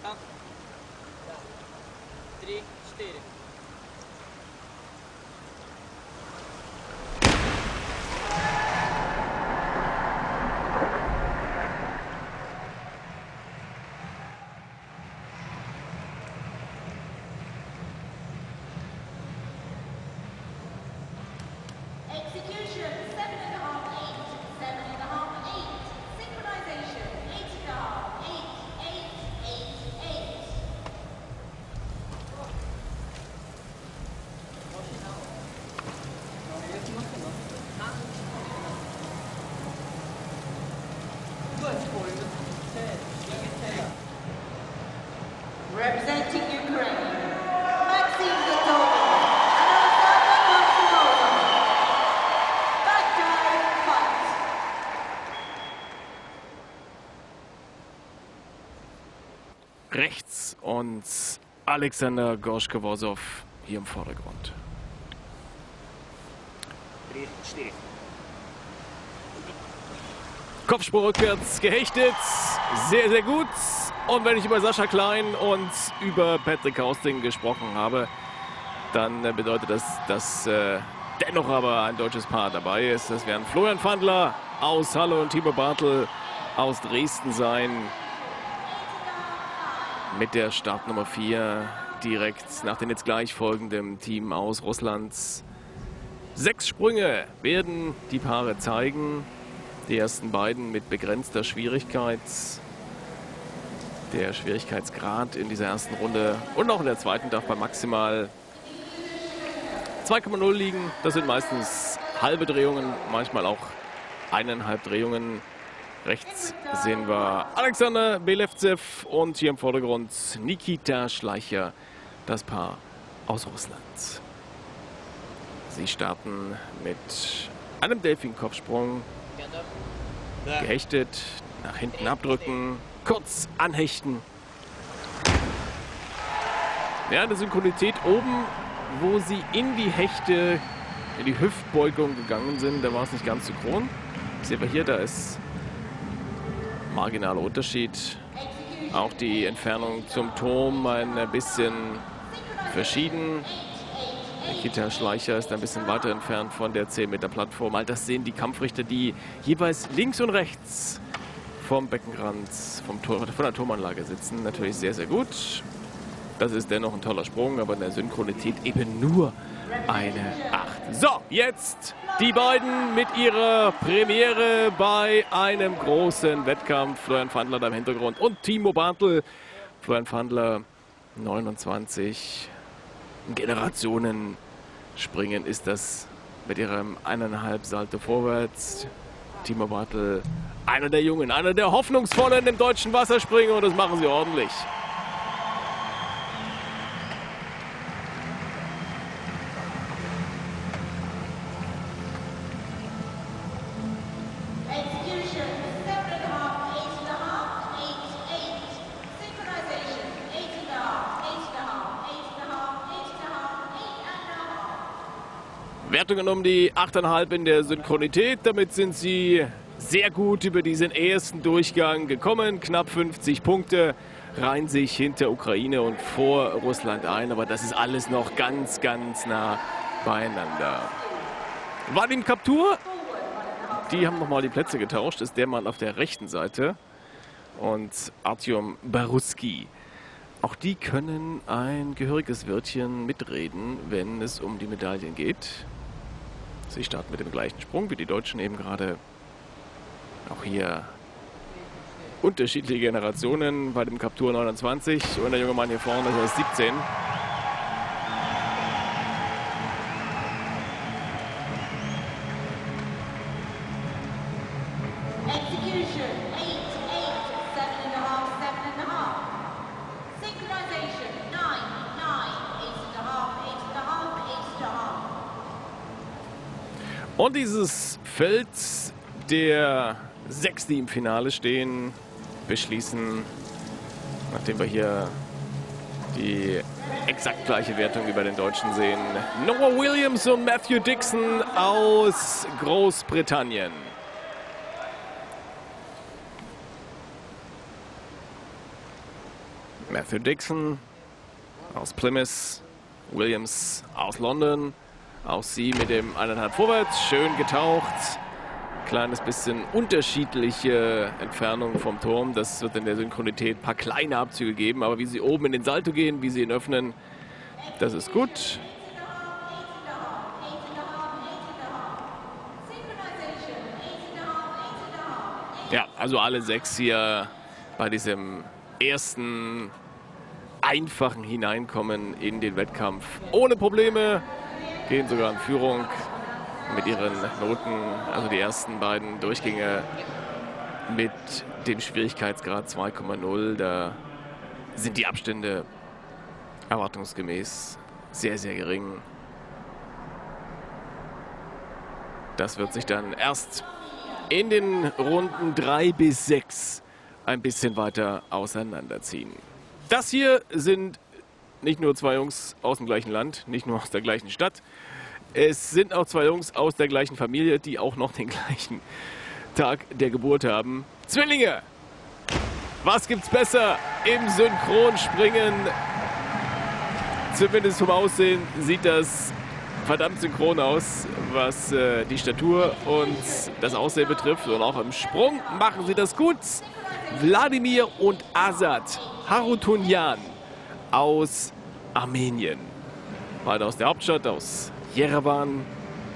3, 4. Execution 7.5, 8, 7.5, 8. Synchronization 8.5, 8, 8, 8, 8. Representing Ukraine, Maxim Gotovin and Alexander Martinova. Back dive fight. Rechts und Alexander Gorschkowossow hier im Vordergrund. 3, 4. Kopfsprung rückwärts gehechtet, sehr, sehr gut. Und wenn ich über Sascha Klein und über Patrick Hausting gesprochen habe, dann bedeutet das, dass dennoch aber ein deutsches Paar dabei ist. Das werden Florian Pfandler aus Halle und Timo Bartel aus Dresden sein. Mit der Startnummer 4 direkt nach dem jetzt gleich folgenden Team aus Russland. 6 Sprünge werden die Paare zeigen. Die ersten beiden mit begrenzter Schwierigkeit. Der Schwierigkeitsgrad in dieser ersten Runde und auch in der zweiten darf bei maximal 2,0 liegen. Das sind meistens halbe Drehungen, manchmal auch 1,5 Drehungen. Rechts sehen wir Alexander Belevtsev und hier im Vordergrund Nikita Schleicher, das Paar aus Russland. Sie starten mit einem Delfin-Kopfsprung, gehechtet, nach hinten abdrücken, kurz anhechten. Ja, eine Synchronität oben, wo sie in die Hechte, in die Hüftbeugung gegangen sind, da war es nicht ganz synchron. Sehen wir hier, da ist marginaler Unterschied. Auch die Entfernung zum Turm ein bisschen verschieden. Nikita Schleicher ist ein bisschen weiter entfernt von der 10 Meter Plattform. All das sehen die Kampfrichter, die jeweils links und rechts vom Beckenrand, von der Turmanlage sitzen. Natürlich sehr, sehr gut. Das ist dennoch ein toller Sprung, aber in der Synchronität eben nur eine 8. So, jetzt die beiden mit ihrer Premiere bei einem großen Wettkampf. Florian Pfandler da im Hintergrund und Timo Bartel. Florian Pfandler, 29. Generationenspringen ist das mit ihrem 1,5 Salto vorwärts. Timo Bartel, einer der Jungen, einer der Hoffnungsvollen im deutschen Wasserspringen und das machen sie ordentlich. Execution 7.5, 8.5, 8, 8. Synchronization 8.5, 8.5, 8.5, 8.5, 8.5. Wertungen um die 8,5 in der Synchronität. Damit sind sie sehr gut über diesen ersten Durchgang gekommen. Knapp 50 Punkte reihen sich hinter Ukraine und vor Russland ein. Aber das ist alles noch ganz, ganz nah beieinander. Vadim Kaptur, die haben nochmal die Plätze getauscht. Ist der Mann auf der rechten Seite. Und Artyom Baruski. Auch die können ein gehöriges Wörtchen mitreden, wenn es um die Medaillen geht. Sie starten mit dem gleichen Sprung wie die Deutschen eben gerade. Auch hier unterschiedliche Generationen. Bei dem Kaptur 29 und der junge Mann hier vorne ist 17. Execution 8, 8, 7.5, 7.5. Synchronization 9, 9, 8.5, 8.5, 8.5. Und dieses Feld der 6, die im Finale stehen, beschließen, nachdem wir hier die exakt gleiche Wertung wie bei den Deutschen sehen, Noah Williams und Matthew Dixon aus Großbritannien. Matthew Dixon aus Plymouth, Williams aus London. Auch sie mit dem 1,5 vorwärts, schön getaucht. Kleines bisschen unterschiedliche Entfernung vom Turm. Das wird in der Synchronität ein paar kleine Abzüge geben. Aber wie sie oben in den Salto gehen, wie sie ihn öffnen, das ist gut. Ja, also alle 6 hier bei diesem ersten einfachen Hineinkommen in den Wettkampf ohne Probleme. Gehen sogar in Führung mit ihren Noten, also die ersten beiden Durchgänge mit dem Schwierigkeitsgrad 2,0. Da sind die Abstände erwartungsgemäß sehr, sehr gering. Das wird sich dann erst in den Runden 3 bis 6 ein bisschen weiter auseinanderziehen. Das hier sind nicht nur 2 Jungs aus dem gleichen Land, nicht nur aus der gleichen Stadt. Es sind auch 2 Jungs aus der gleichen Familie, die auch noch den gleichen Tag der Geburt haben. Zwillinge! Was gibt's besser im Synchronspringen? Zumindest vom Aussehen sieht das verdammt synchron aus, was die Statur und das Aussehen betrifft. Und auch im Sprung machen sie das gut. Wladimir und Azad Harutyunyan aus Armenien. Beide aus der Hauptstadt, aus Jerewan.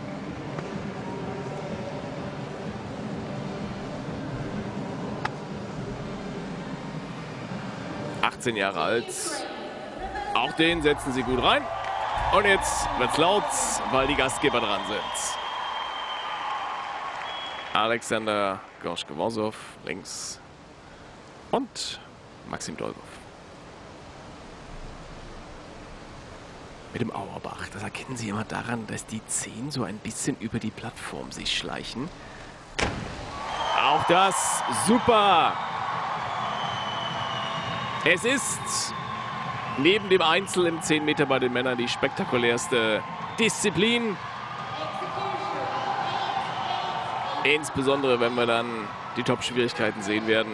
...18 Jahre alt. Auch den setzen sie gut rein. Und jetzt wird's laut, weil die Gastgeber dran sind. Alexander Gorschke-Worsow links und Maxim Dolgov. Mit dem Auerbach. Das erkennen Sie immer daran, dass die Zehen so ein bisschen über die Plattform sich schleichen. Auch das super. Es ist neben dem Einzel im 10 Meter bei den Männern die spektakulärste Disziplin. Insbesondere, wenn wir dann die Top-Schwierigkeiten sehen werden.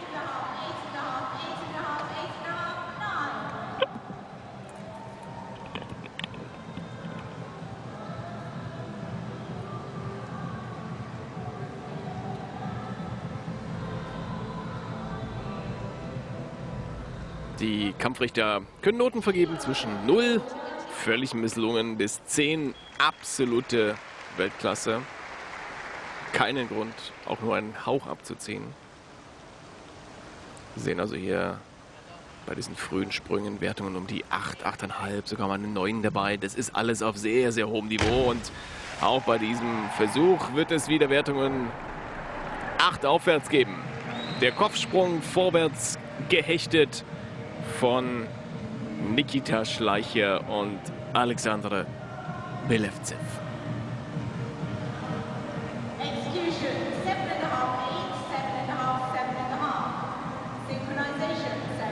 Die Kampfrichter können Noten vergeben zwischen 0, völlig misslungen, bis 10, absolute Weltklasse. Keinen Grund, auch nur einen Hauch abzuziehen. Wir sehen also hier bei diesen frühen Sprüngen Wertungen um die 8, 8,5, sogar mal eine 9 dabei. Das ist alles auf sehr, sehr hohem Niveau. Und auch bei diesem Versuch wird es wieder Wertungen 8 aufwärts geben. Der Kopfsprung vorwärts gehechtet von Nikita Schleicher und Alexander Belevtsev. Execution 7,5, 8, 7,5, 7,5. Synchronization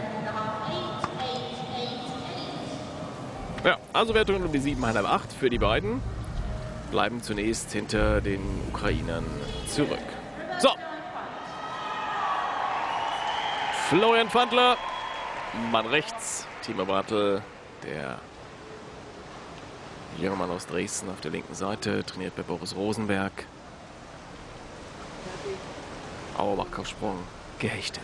7,5, 8, 8, 8, 8. Ja, also Wertungen um die 7,5, 8 für die beiden. Bleiben zunächst hinter den Ukrainern zurück. So. Florian Pfandler, Mann rechts. Timo Bartel, der junge Mann aus Dresden auf der linken Seite, trainiert bei Boris Rosenberg. Auerbach-Kopfsprung gehechtet.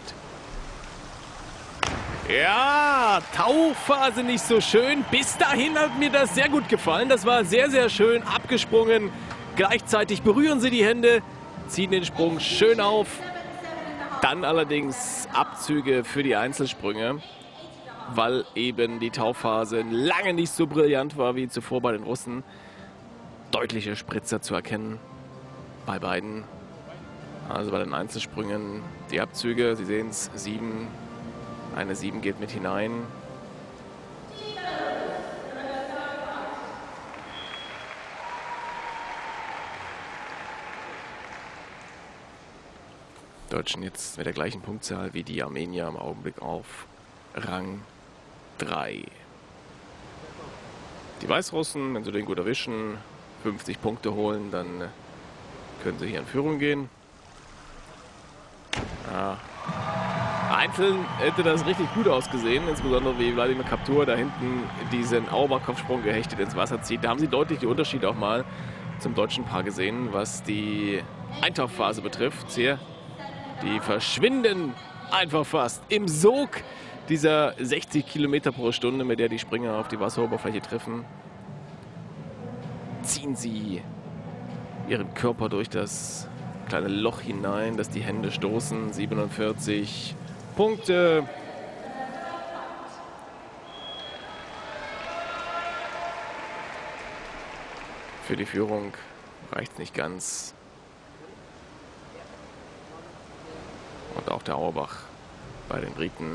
Ja, Tauchphase nicht so schön. Bis dahin hat mir das sehr gut gefallen. Das war sehr, sehr schön abgesprungen. Gleichzeitig berühren sie die Hände, ziehen den Sprung schön auf. Dann allerdings Abzüge für die Einzelsprünge, weil eben die Tauchphase lange nicht so brillant war wie zuvor bei den Russen. Deutliche Spritzer zu erkennen bei beiden. Also bei den Einzelsprüngen die Abzüge, Sie sehen es, 7. Eine 7 geht mit hinein. Deutschen jetzt mit der gleichen Punktzahl wie die Armenier im Augenblick auf Rang 3. Die Weißrussen, wenn sie den gut erwischen, 50 Punkte holen, dann können sie hier in Führung gehen. Ja. Einzeln hätte das richtig gut ausgesehen, insbesondere wie Wladimir Kaptur da hinten diesen Auerbach-Kopfsprung gehechtet ins Wasser zieht. Da haben Sie deutlich die Unterschiede auch mal zum deutschen Paar gesehen, was die Eintauchphase betrifft. Hier, die verschwinden einfach fast im Sog dieser 60 Kilometer pro Stunde, mit der die Springer auf die Wasseroberfläche treffen. Ziehen sie ihren Körper durch das kleine Loch hinein, dass die Hände stoßen. 47 Punkte. Für die Führung reicht es nicht ganz. Und auch der Auerbach bei den Briten.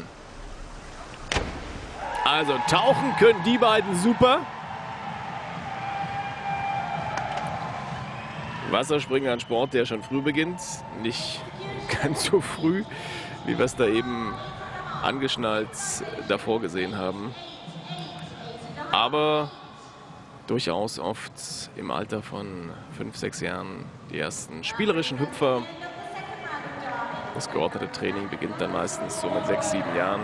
Also tauchen können die beiden super. Wasserspringen, ein Sport, der schon früh beginnt. Nicht ganz so früh, wie wir es da eben angeschnallt davor gesehen haben. Aber durchaus oft im Alter von 5, 6 Jahren die ersten spielerischen Hüpfer. Das geordnete Training beginnt dann meistens so mit 6, 7 Jahren.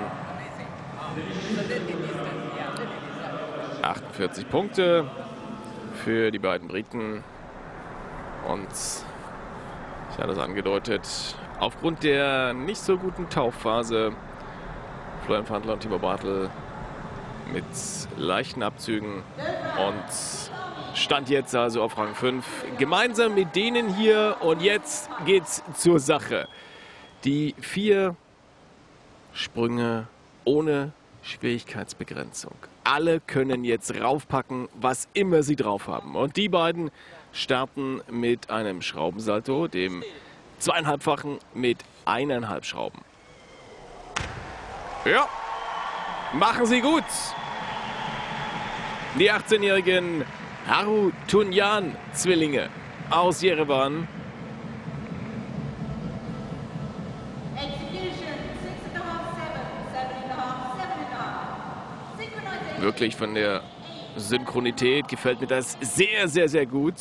48 Punkte für die beiden Briten. Und ich hatte es angedeutet, aufgrund der nicht so guten Tauchphase, Florian Pfandler und Timo Bartel mit leichten Abzügen und stand jetzt also auf Rang 5. Gemeinsam mit denen hier und jetzt geht's zur Sache. Die 4 Sprünge ohne Schwierigkeitsbegrenzung. Alle können jetzt raufpacken, was immer sie drauf haben. Und die beiden starten mit einem Schraubensalto, dem 2,5-fachen mit 1,5 Schrauben. Ja, machen sie gut. Die 18-jährigen Harutyunjan-Zwillinge aus Jerewan. Wirklich von der Synchronität gefällt mir das sehr, sehr, sehr gut.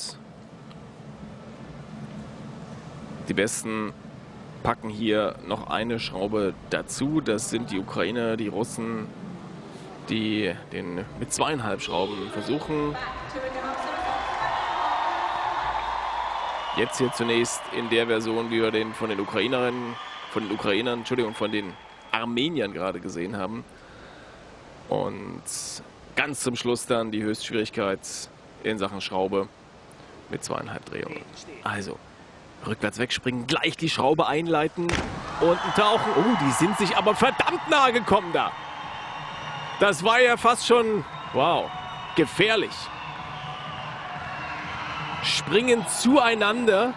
Die Besten packen hier noch eine Schraube dazu. Das sind die Ukrainer, die Russen, die den mit 2,5 Schrauben versuchen. Jetzt hier zunächst in der Version, wie wir den von den Armeniern gerade gesehen haben. Und ganz zum Schluss dann die Höchstschwierigkeit in Sachen Schraube mit 2,5 Drehungen. Also rückwärts wegspringen, gleich die Schraube einleiten und ein Tauchen. Oh, die sind sich aber verdammt nahe gekommen da. Das war ja fast schon, wow, gefährlich. Springen zueinander.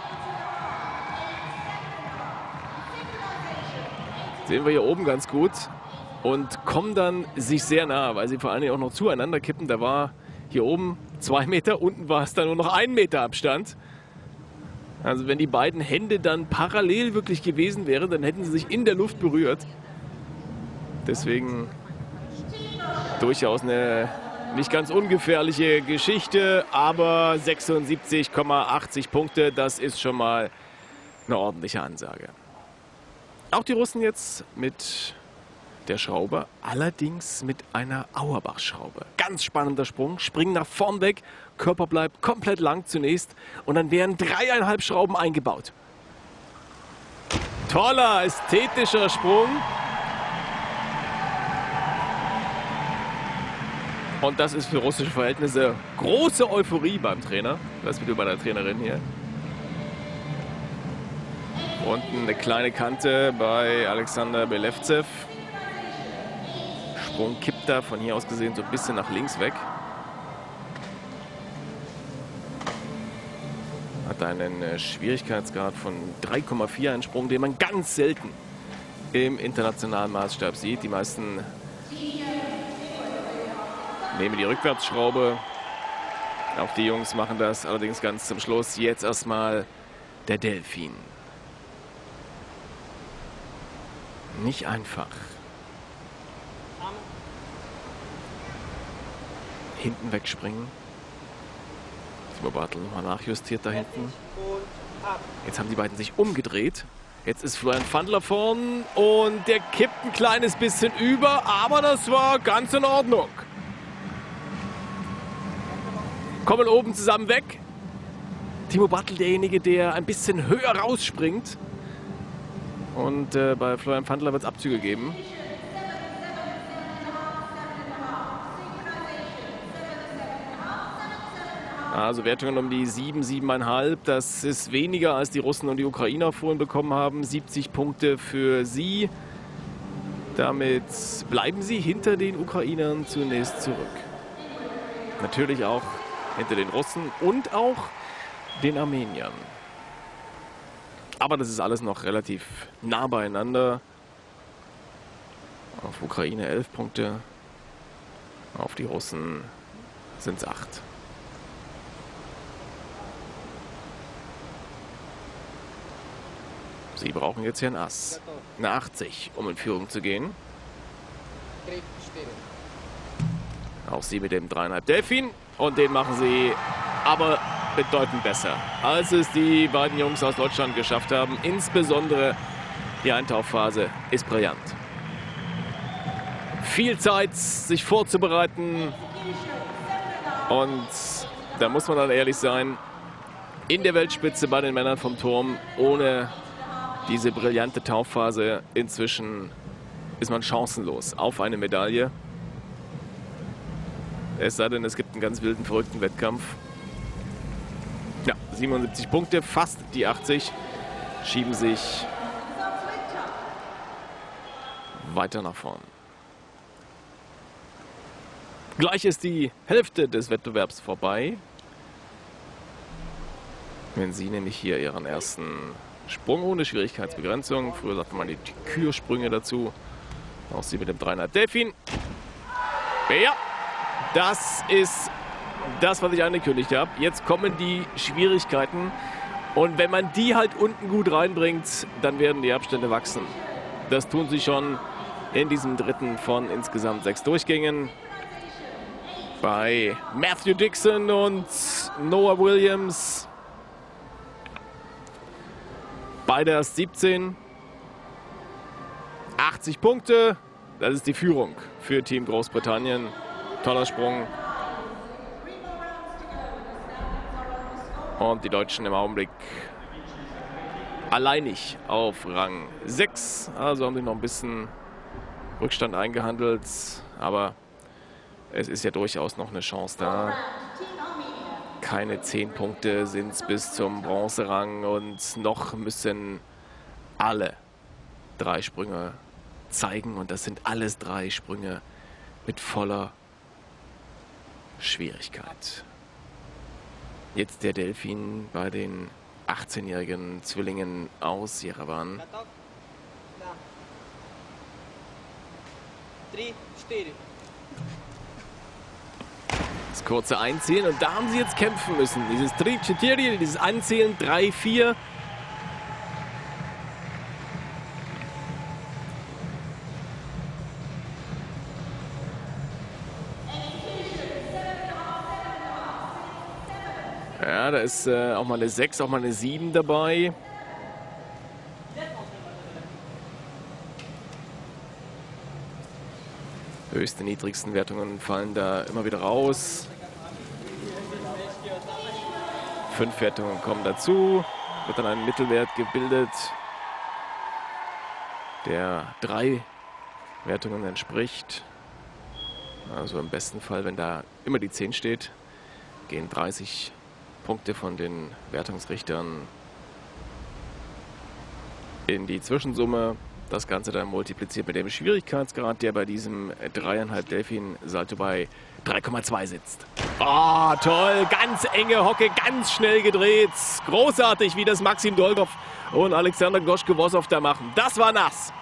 Sehen wir hier oben ganz gut. Und kommen dann sich sehr nah, weil sie vor allen Dingen auch noch zueinander kippen. Da war hier oben 2 Meter, unten war es dann nur noch 1 Meter Abstand. Also wenn die beiden Hände dann parallel wirklich gewesen wären, dann hätten sie sich in der Luft berührt. Deswegen durchaus eine nicht ganz ungefährliche Geschichte, aber 76,80 Punkte, das ist schon mal eine ordentliche Ansage. Auch die Russen jetzt mit der Schraube, allerdings mit einer Auerbach-Schraube. Ganz spannender Sprung, springen nach vorn weg, Körper bleibt komplett lang zunächst und dann werden 3,5 Schrauben eingebaut. Toller, ästhetischer Sprung. Und das ist für russische Verhältnisse große Euphorie beim Trainer, respektive bei der Trainerin hier. Unten eine kleine Kante bei Alexander Belevtsev. Sprung kippt da von hier aus gesehen so ein bisschen nach links weg. Hat einen Schwierigkeitsgrad von 3,4, einen Sprung, den man ganz selten im internationalen Maßstab sieht. Die meisten nehmen die Rückwärtsschraube. Auch die Jungs machen das allerdings ganz zum Schluss. Jetzt erstmal der Delfin. Nicht einfach. Hinten wegspringen. Timo Bartel nochmal nachjustiert da hinten. Jetzt haben die beiden sich umgedreht. Jetzt ist Florian Pfandler vorn und der kippt ein kleines bisschen über, aber das war ganz in Ordnung. Kommen oben zusammen weg. Timo Bartel derjenige, der ein bisschen höher rausspringt. Und bei Florian Pfandler wird es Abzüge geben. Also Wertungen um die 7, 7,5. Das ist weniger, als die Russen und die Ukrainer vorhin bekommen haben. 70 Punkte für sie. Damit bleiben sie hinter den Ukrainern zunächst zurück. Natürlich auch hinter den Russen und auch den Armeniern. Aber das ist alles noch relativ nah beieinander. Auf Ukraine 11 Punkte. Auf die Russen sind es 8. Sie brauchen jetzt hier ein Ass. Eine 80, um in Führung zu gehen. 3, 4. Auch sie mit dem 3,5 Delfin. Und den machen sie aber bedeutend besser, als es die beiden Jungs aus Deutschland geschafft haben. Insbesondere die Eintauchphase ist brillant. Viel Zeit, sich vorzubereiten. Und da muss man dann ehrlich sein, in der Weltspitze bei den Männern vom Turm ohne diese brillante Tauchphase inzwischen ist man chancenlos auf eine Medaille. Es sei denn, es gibt einen ganz wilden, verrückten Wettkampf. Ja, 77 Punkte, fast die 80, schieben sich weiter nach vorn. Gleich ist die Hälfte des Wettbewerbs vorbei. Wenn sie nämlich hier ihren ersten Sprung ohne Schwierigkeitsbegrenzung. Früher sagte man die Kürsprünge dazu. Auch sie mit dem 3,5 Delfin. Ja, das ist das, was ich angekündigt habe. Jetzt kommen die Schwierigkeiten. Und wenn man die halt unten gut reinbringt, dann werden die Abstände wachsen. Das tun sie schon in diesem dritten von insgesamt 6 Durchgängen. Bei Matthew Dixon und Noah Williams. Beide erst 17. 80 Punkte. Das ist die Führung für Team Großbritannien. Toller Sprung. Und die Deutschen im Augenblick alleinig auf Rang 6. Also haben sie noch ein bisschen Rückstand eingehandelt. Aber es ist ja durchaus noch eine Chance da. Keine 10 Punkte sind es bis zum Bronzerang und noch müssen alle 3 Sprünge zeigen. Und das sind alles 3 Sprünge mit voller Schwierigkeit. Jetzt der Delfin bei den 18-jährigen Zwillingen aus Jerewan. 3, 4. Das kurze Einzählen und da haben sie jetzt kämpfen müssen. Dieses 3, 4, dieses Anzählen 3, 4. Ja, da ist auch mal eine 6, auch mal eine 7 dabei. Höchste, niedrigsten Wertungen fallen da immer wieder raus. 5 Wertungen kommen dazu. Wird dann ein Mittelwert gebildet, der 3 Wertungen entspricht. Also im besten Fall, wenn da immer die 10 steht, gehen 30 Punkte von den Wertungsrichtern in die Zwischensumme. Das Ganze dann multipliziert mit dem Schwierigkeitsgrad, der bei diesem 3,5 Delfin Salto bei 3,2 sitzt. Oh, toll, ganz enge Hocke, ganz schnell gedreht. Großartig, wie das Maxim Dolgov und Alexander Goschke-Wossow da machen. Das war nass.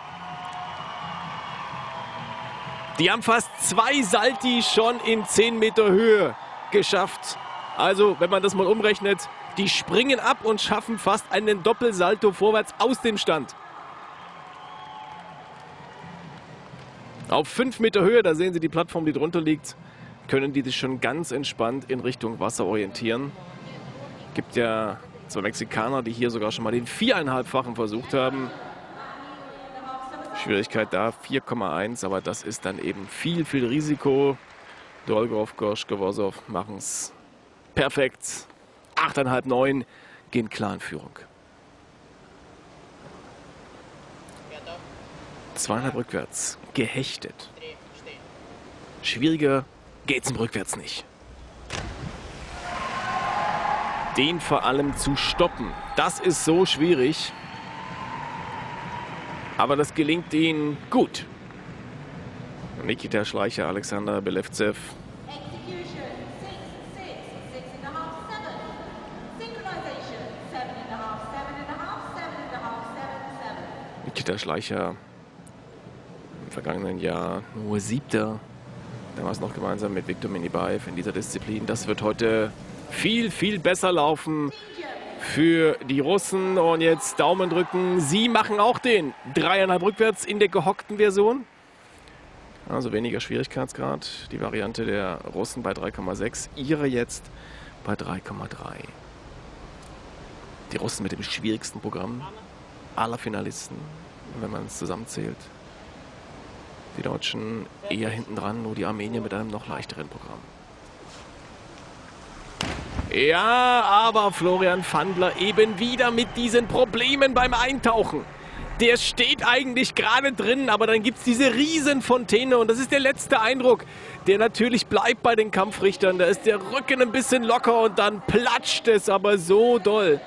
Die haben fast 2 Salti schon in 10 Meter Höhe geschafft. Also, wenn man das mal umrechnet, die springen ab und schaffen fast einen Doppelsalto vorwärts aus dem Stand. Auf 5 Meter Höhe, da sehen Sie die Plattform, die drunter liegt, können die sich schon ganz entspannt in Richtung Wasser orientieren. Gibt ja Zwei Mexikaner, die hier sogar schon mal den 4,5-fachen versucht haben. Schwierigkeit da 4,1, aber das ist dann eben viel, viel Risiko. Dolgov, Gorsch, Gewossow machen es perfekt. 8,5, 9 gehen klar in Führung. 2,5 rückwärts, gehechtet. Schwieriger geht's im Rückwärts nicht. Den vor allem zu stoppen, das ist so schwierig. Aber das gelingt ihnen gut. Nikita Schleicher, Alexander Belevtsev. Execution 6, 6, 6.5, 7. Synchronization 7.5, 7.5, 7.5, 7.5, 7.5, 7. Nikita Schleicher im vergangenen Jahr nur 7. Damals noch gemeinsam mit Viktor Minibaev in dieser Disziplin. Das wird heute viel, viel besser laufen für die Russen. Und jetzt Daumen drücken. Sie machen auch den 3,5 rückwärts in der gehockten Version. Also weniger Schwierigkeitsgrad. Die Variante der Russen bei 3,6. Ihre jetzt bei 3,3. Die Russen mit dem schwierigsten Programm aller Finalisten, wenn man es zusammenzählt. Die Deutschen eher hinten dran, nur die Armenier mit einem noch leichteren Programm. Ja, aber Florian Pfandler eben wieder mit diesen Problemen beim Eintauchen. Der steht eigentlich gerade drin, aber dann gibt es diese Riesenfontäne und das ist der letzte Eindruck, der natürlich bleibt bei den Kampfrichtern. Da ist der Rücken ein bisschen locker und dann platscht es aber so doll.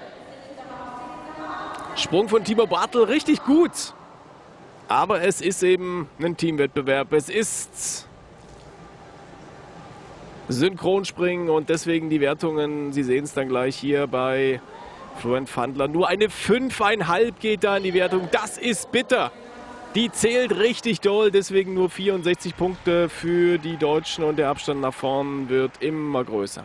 Sprung von Tibor Bartel richtig gut. Aber es ist eben ein Teamwettbewerb. Es ist Synchronspringen und deswegen die Wertungen. Sie sehen es dann gleich hier bei Florian Pfandler. Nur eine 5,5 geht da in die Wertung. Das ist bitter. Die zählt richtig doll. Deswegen nur 64 Punkte für die Deutschen und der Abstand nach vorn wird immer größer.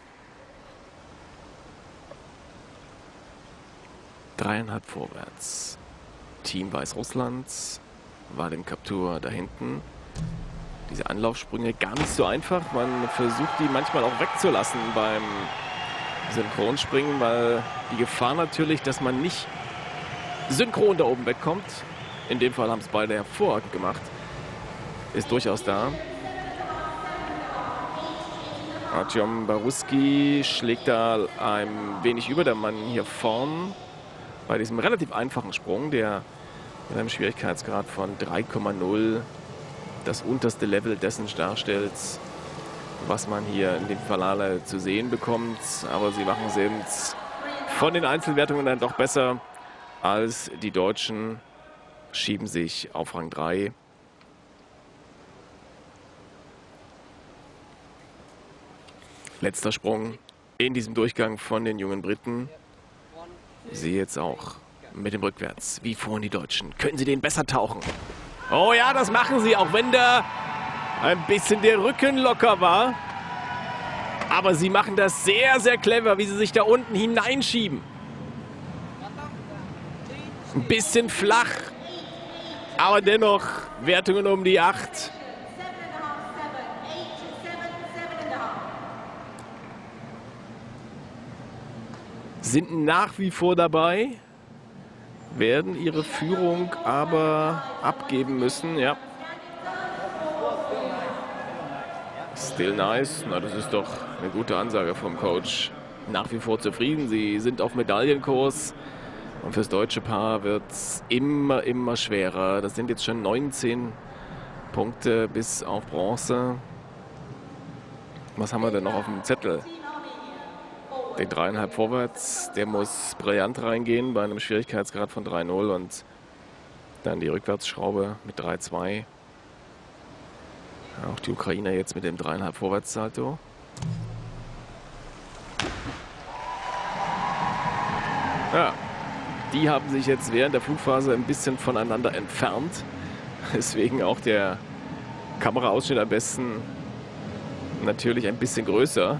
3,5 vorwärts. Team Weißrusslands, Vadim Kaptur da hinten. Diese Anlaufsprünge gar nicht so einfach. Man versucht die manchmal auch wegzulassen beim Synchronspringen, weil die Gefahr natürlich, dass man nicht synchron da oben wegkommt, in dem Fall haben es beide hervorragend gemacht, ist durchaus da. Artyom Baruski schlägt da ein wenig über, der Mann hier vorn. Bei diesem relativ einfachen Sprung, der mit einem Schwierigkeitsgrad von 3,0 das unterste Level dessen darstellt, was man hier in dem Finale zu sehen bekommt. Aber sie machen es eben von den Einzelwertungen dann doch besser als die Deutschen, schieben sich auf Rang 3. Letzter Sprung in diesem Durchgang von den jungen Briten. Sie jetzt auch mit dem Rückwärts, wie vorhin die Deutschen. Können sie den besser tauchen? Oh ja, das machen sie, auch wenn da ein bisschen der Rücken locker war. Aber sie machen das sehr, sehr clever, wie sie sich da unten hineinschieben. Ein bisschen flach, aber dennoch Wertungen um die 8. Sind nach wie vor dabei, werden ihre Führung aber abgeben müssen. Ja. Still nice. Na, das ist doch eine gute Ansage vom Coach. Nach wie vor zufrieden. Sie sind auf Medaillenkurs. Und fürs deutsche Paar wird es immer, immer schwerer. Das sind jetzt schon 19 Punkte bis auf Bronze. Was haben wir denn noch auf dem Zettel? Den 3,5 vorwärts, der muss brillant reingehen bei einem Schwierigkeitsgrad von 3,0 und dann die Rückwärtsschraube mit 3,2. Auch die Ukrainer jetzt mit dem 3,5 Vorwärtssalto. Ja, die haben sich jetzt während der Flugphase ein bisschen voneinander entfernt. Deswegen auch der Kameraausschnitt am besten natürlich ein bisschen größer.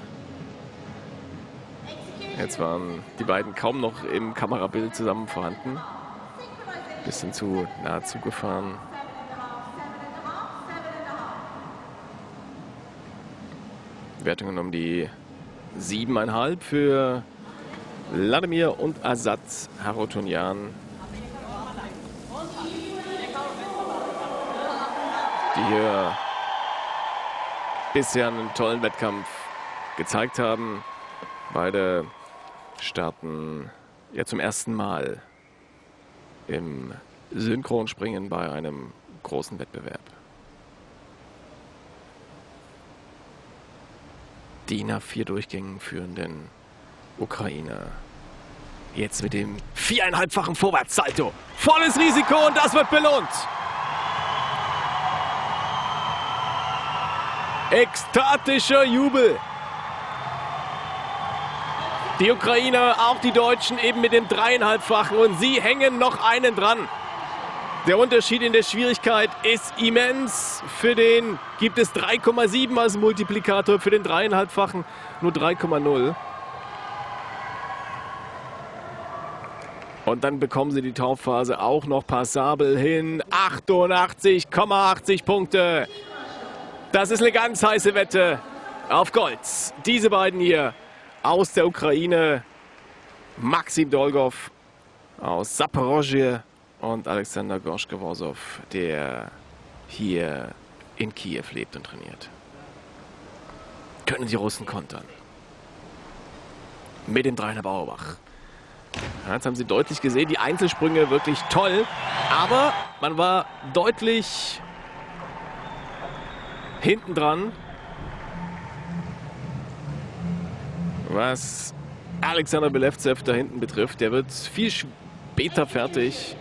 Jetzt waren die beiden kaum noch im Kamerabild zusammen vorhanden. Bisschen zu nah zugefahren. Wertungen um die 7,5 für Wladimir und Azad Harotunjan, die hier bisher einen tollen Wettkampf gezeigt haben. Beide starten ja zum ersten Mal im Synchronspringen bei einem großen Wettbewerb. Die nach 4 Durchgängen führenden Ukrainer. Jetzt mit dem 4,5-fachen Vorwärtssalto. Volles Risiko und das wird belohnt. Ekstatischer Jubel. Die Ukrainer, auch die Deutschen, eben mit dem 3,5-fachen und sie hängen noch einen dran. Der Unterschied in der Schwierigkeit ist immens. Für den gibt es 3,7 als Multiplikator, für den 3,5-fachen nur 3,0. Und dann bekommen sie die Tauchphase auch noch passabel hin. 88,80 Punkte. Das ist eine ganz heiße Wette auf Gold. Diese beiden hier aus der Ukraine, Maxim Dolgov aus Zaporozhye und Alexander Gorschkowosow, der hier in Kiew lebt und trainiert. Können die Russen kontern? Mit dem 3,5 Auerbach. Ja, jetzt haben Sie deutlich gesehen, die Einzelsprünge wirklich toll, aber man war deutlich hinten dran, was Alexander Belevtsev da hinten betrifft. Der wird viel später fertig.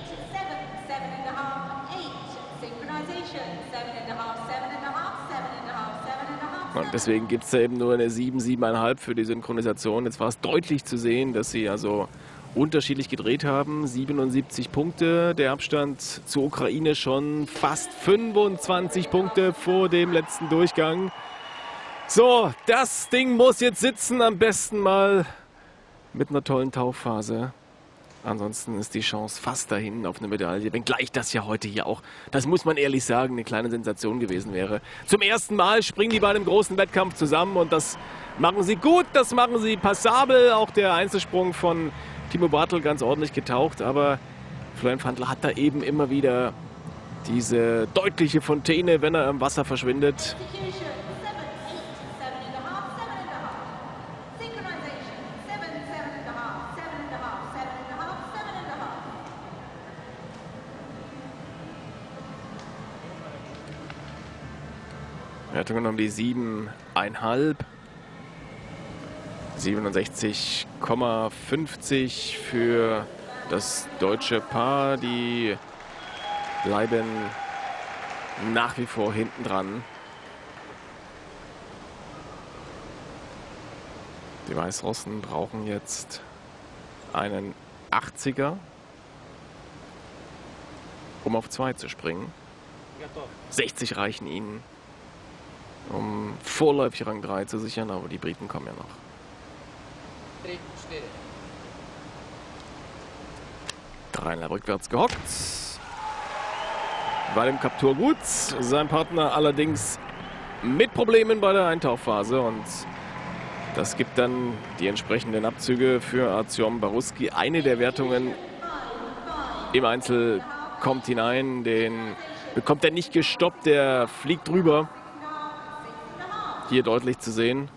Und deswegen gibt es da eben nur eine 7, 7,5 für die Synchronisation. Jetzt war es deutlich zu sehen, dass sie also unterschiedlich gedreht haben. 77 Punkte, der Abstand zur Ukraine schon fast 25 Punkte vor dem letzten Durchgang. So, das Ding muss jetzt sitzen, am besten mal mit einer tollen Tauchphase. Ansonsten ist die Chance fast dahin auf eine Medaille, wenngleich das ja heute hier auch, das muss man ehrlich sagen, eine kleine Sensation gewesen wäre. Zum ersten Mal springen die bei einem großen Wettkampf zusammen und das machen sie gut, das machen sie passabel. Auch der Einzelsprung von Timo Bartel ganz ordentlich getaucht, aber Florian Pfandler hat da eben immer wieder diese deutliche Fontäne, wenn er im Wasser verschwindet. Wertungen um die 7,5. 67,50 für das deutsche Paar. Die bleiben nach wie vor hinten dran. Die Weißrussen brauchen jetzt einen 80er, um auf 2 zu springen. 60 reichen ihnen, um vorläufig Rang 3 zu sichern, aber die Briten kommen ja noch. 3 rückwärts gehockt. Bei dem Kaptur gut. Sein Partner allerdings mit Problemen bei der Eintauchphase. Und das gibt dann die entsprechenden Abzüge für Artyom Baruski. Eine der Wertungen im Einzel kommt hinein. Den bekommt er nicht gestoppt. Der fliegt drüber. Hier deutlich zu sehen.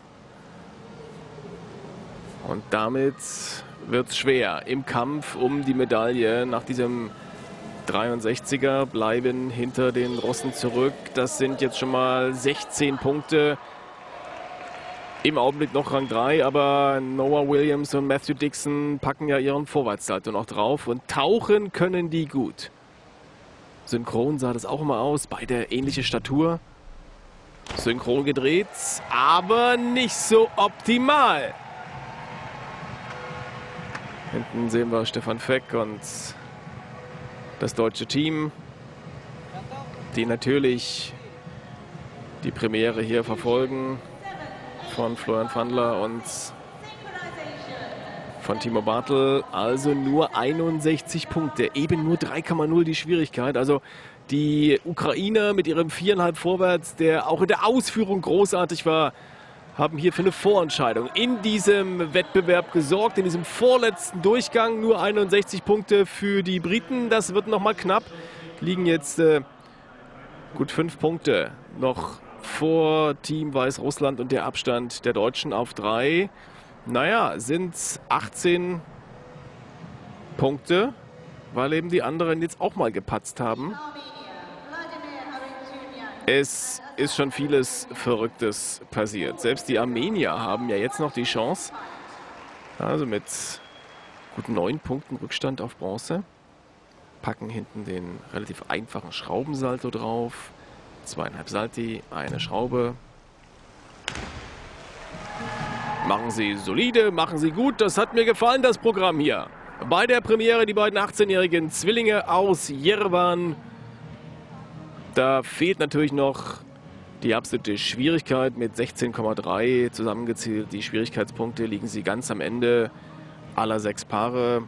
Und damit wird es schwer im Kampf um die Medaille. Nach diesem 63er bleiben hinter den Russen zurück. Das sind jetzt schon mal 16 Punkte. Im Augenblick noch Rang 3, aber Noah Williams und Matthew Dixon packen ja ihren Vorwärtssalto noch drauf. Und tauchen können die gut. Synchron sah das auch immer aus. Beide ähnliche Statur. Synchron gedreht, aber nicht so optimal. Hinten sehen wir Stefan Feck und das deutsche Team, die natürlich die Premiere hier verfolgen von Florian Pfandler und von Timo Bartel. Also nur 61 Punkte, eben nur 3,0 die Schwierigkeit. Also die Ukrainer mit ihrem 4,5 vorwärts, der auch in der Ausführung großartig war, haben hier für eine Vorentscheidung in diesem Wettbewerb gesorgt. In diesem vorletzten Durchgang nur 61 Punkte für die Briten. Das wird nochmal knapp. Liegen jetzt gut 5 Punkte noch vor Team Weißrussland und der Abstand der Deutschen auf 3. Naja, sind 18 Punkte, weil eben die anderen jetzt auch mal gepatzt haben. Es ist schon vieles Verrücktes passiert. Selbst die Armenier haben ja jetzt noch die Chance, also mit gut 9 Punkten Rückstand auf Bronze, packen hinten den relativ einfachen Schraubensalto drauf. 2,5 Salti, eine Schraube. Machen Sie solide, machen Sie gut. Das hat mir gefallen, das Programm hier. Bei der Premiere die beiden 18-jährigen Zwillinge aus Jerewan. Da fehlt natürlich noch die absolute Schwierigkeit mit 16,3 zusammengezählt. Die Schwierigkeitspunkte liegen sie ganz am Ende aller 6 Paare.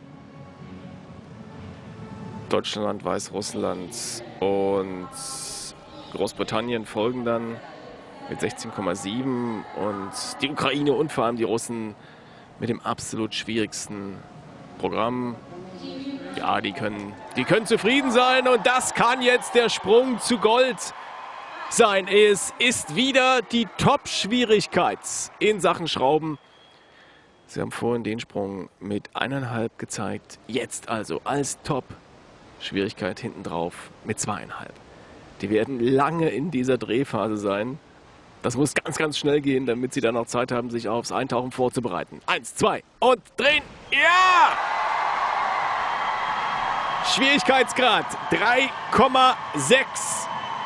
Deutschland, Weißrussland und Großbritannien folgen dann mit 16,7 und die Ukraine und vor allem die Russen mit dem absolut schwierigsten Programm. Ja, die können zufrieden sein und das kann jetzt der Sprung zu Gold sein. Es ist wieder die Top-Schwierigkeit in Sachen Schrauben. Sie haben vorhin den Sprung mit 1,5 gezeigt. Jetzt also als Top-Schwierigkeit hinten drauf mit 2,5. Die werden lange in dieser Drehphase sein. Das muss ganz, ganz schnell gehen, damit sie dann noch Zeit haben, sich aufs Eintauchen vorzubereiten. 1, 2 und drehen. Ja! Schwierigkeitsgrad 3,6.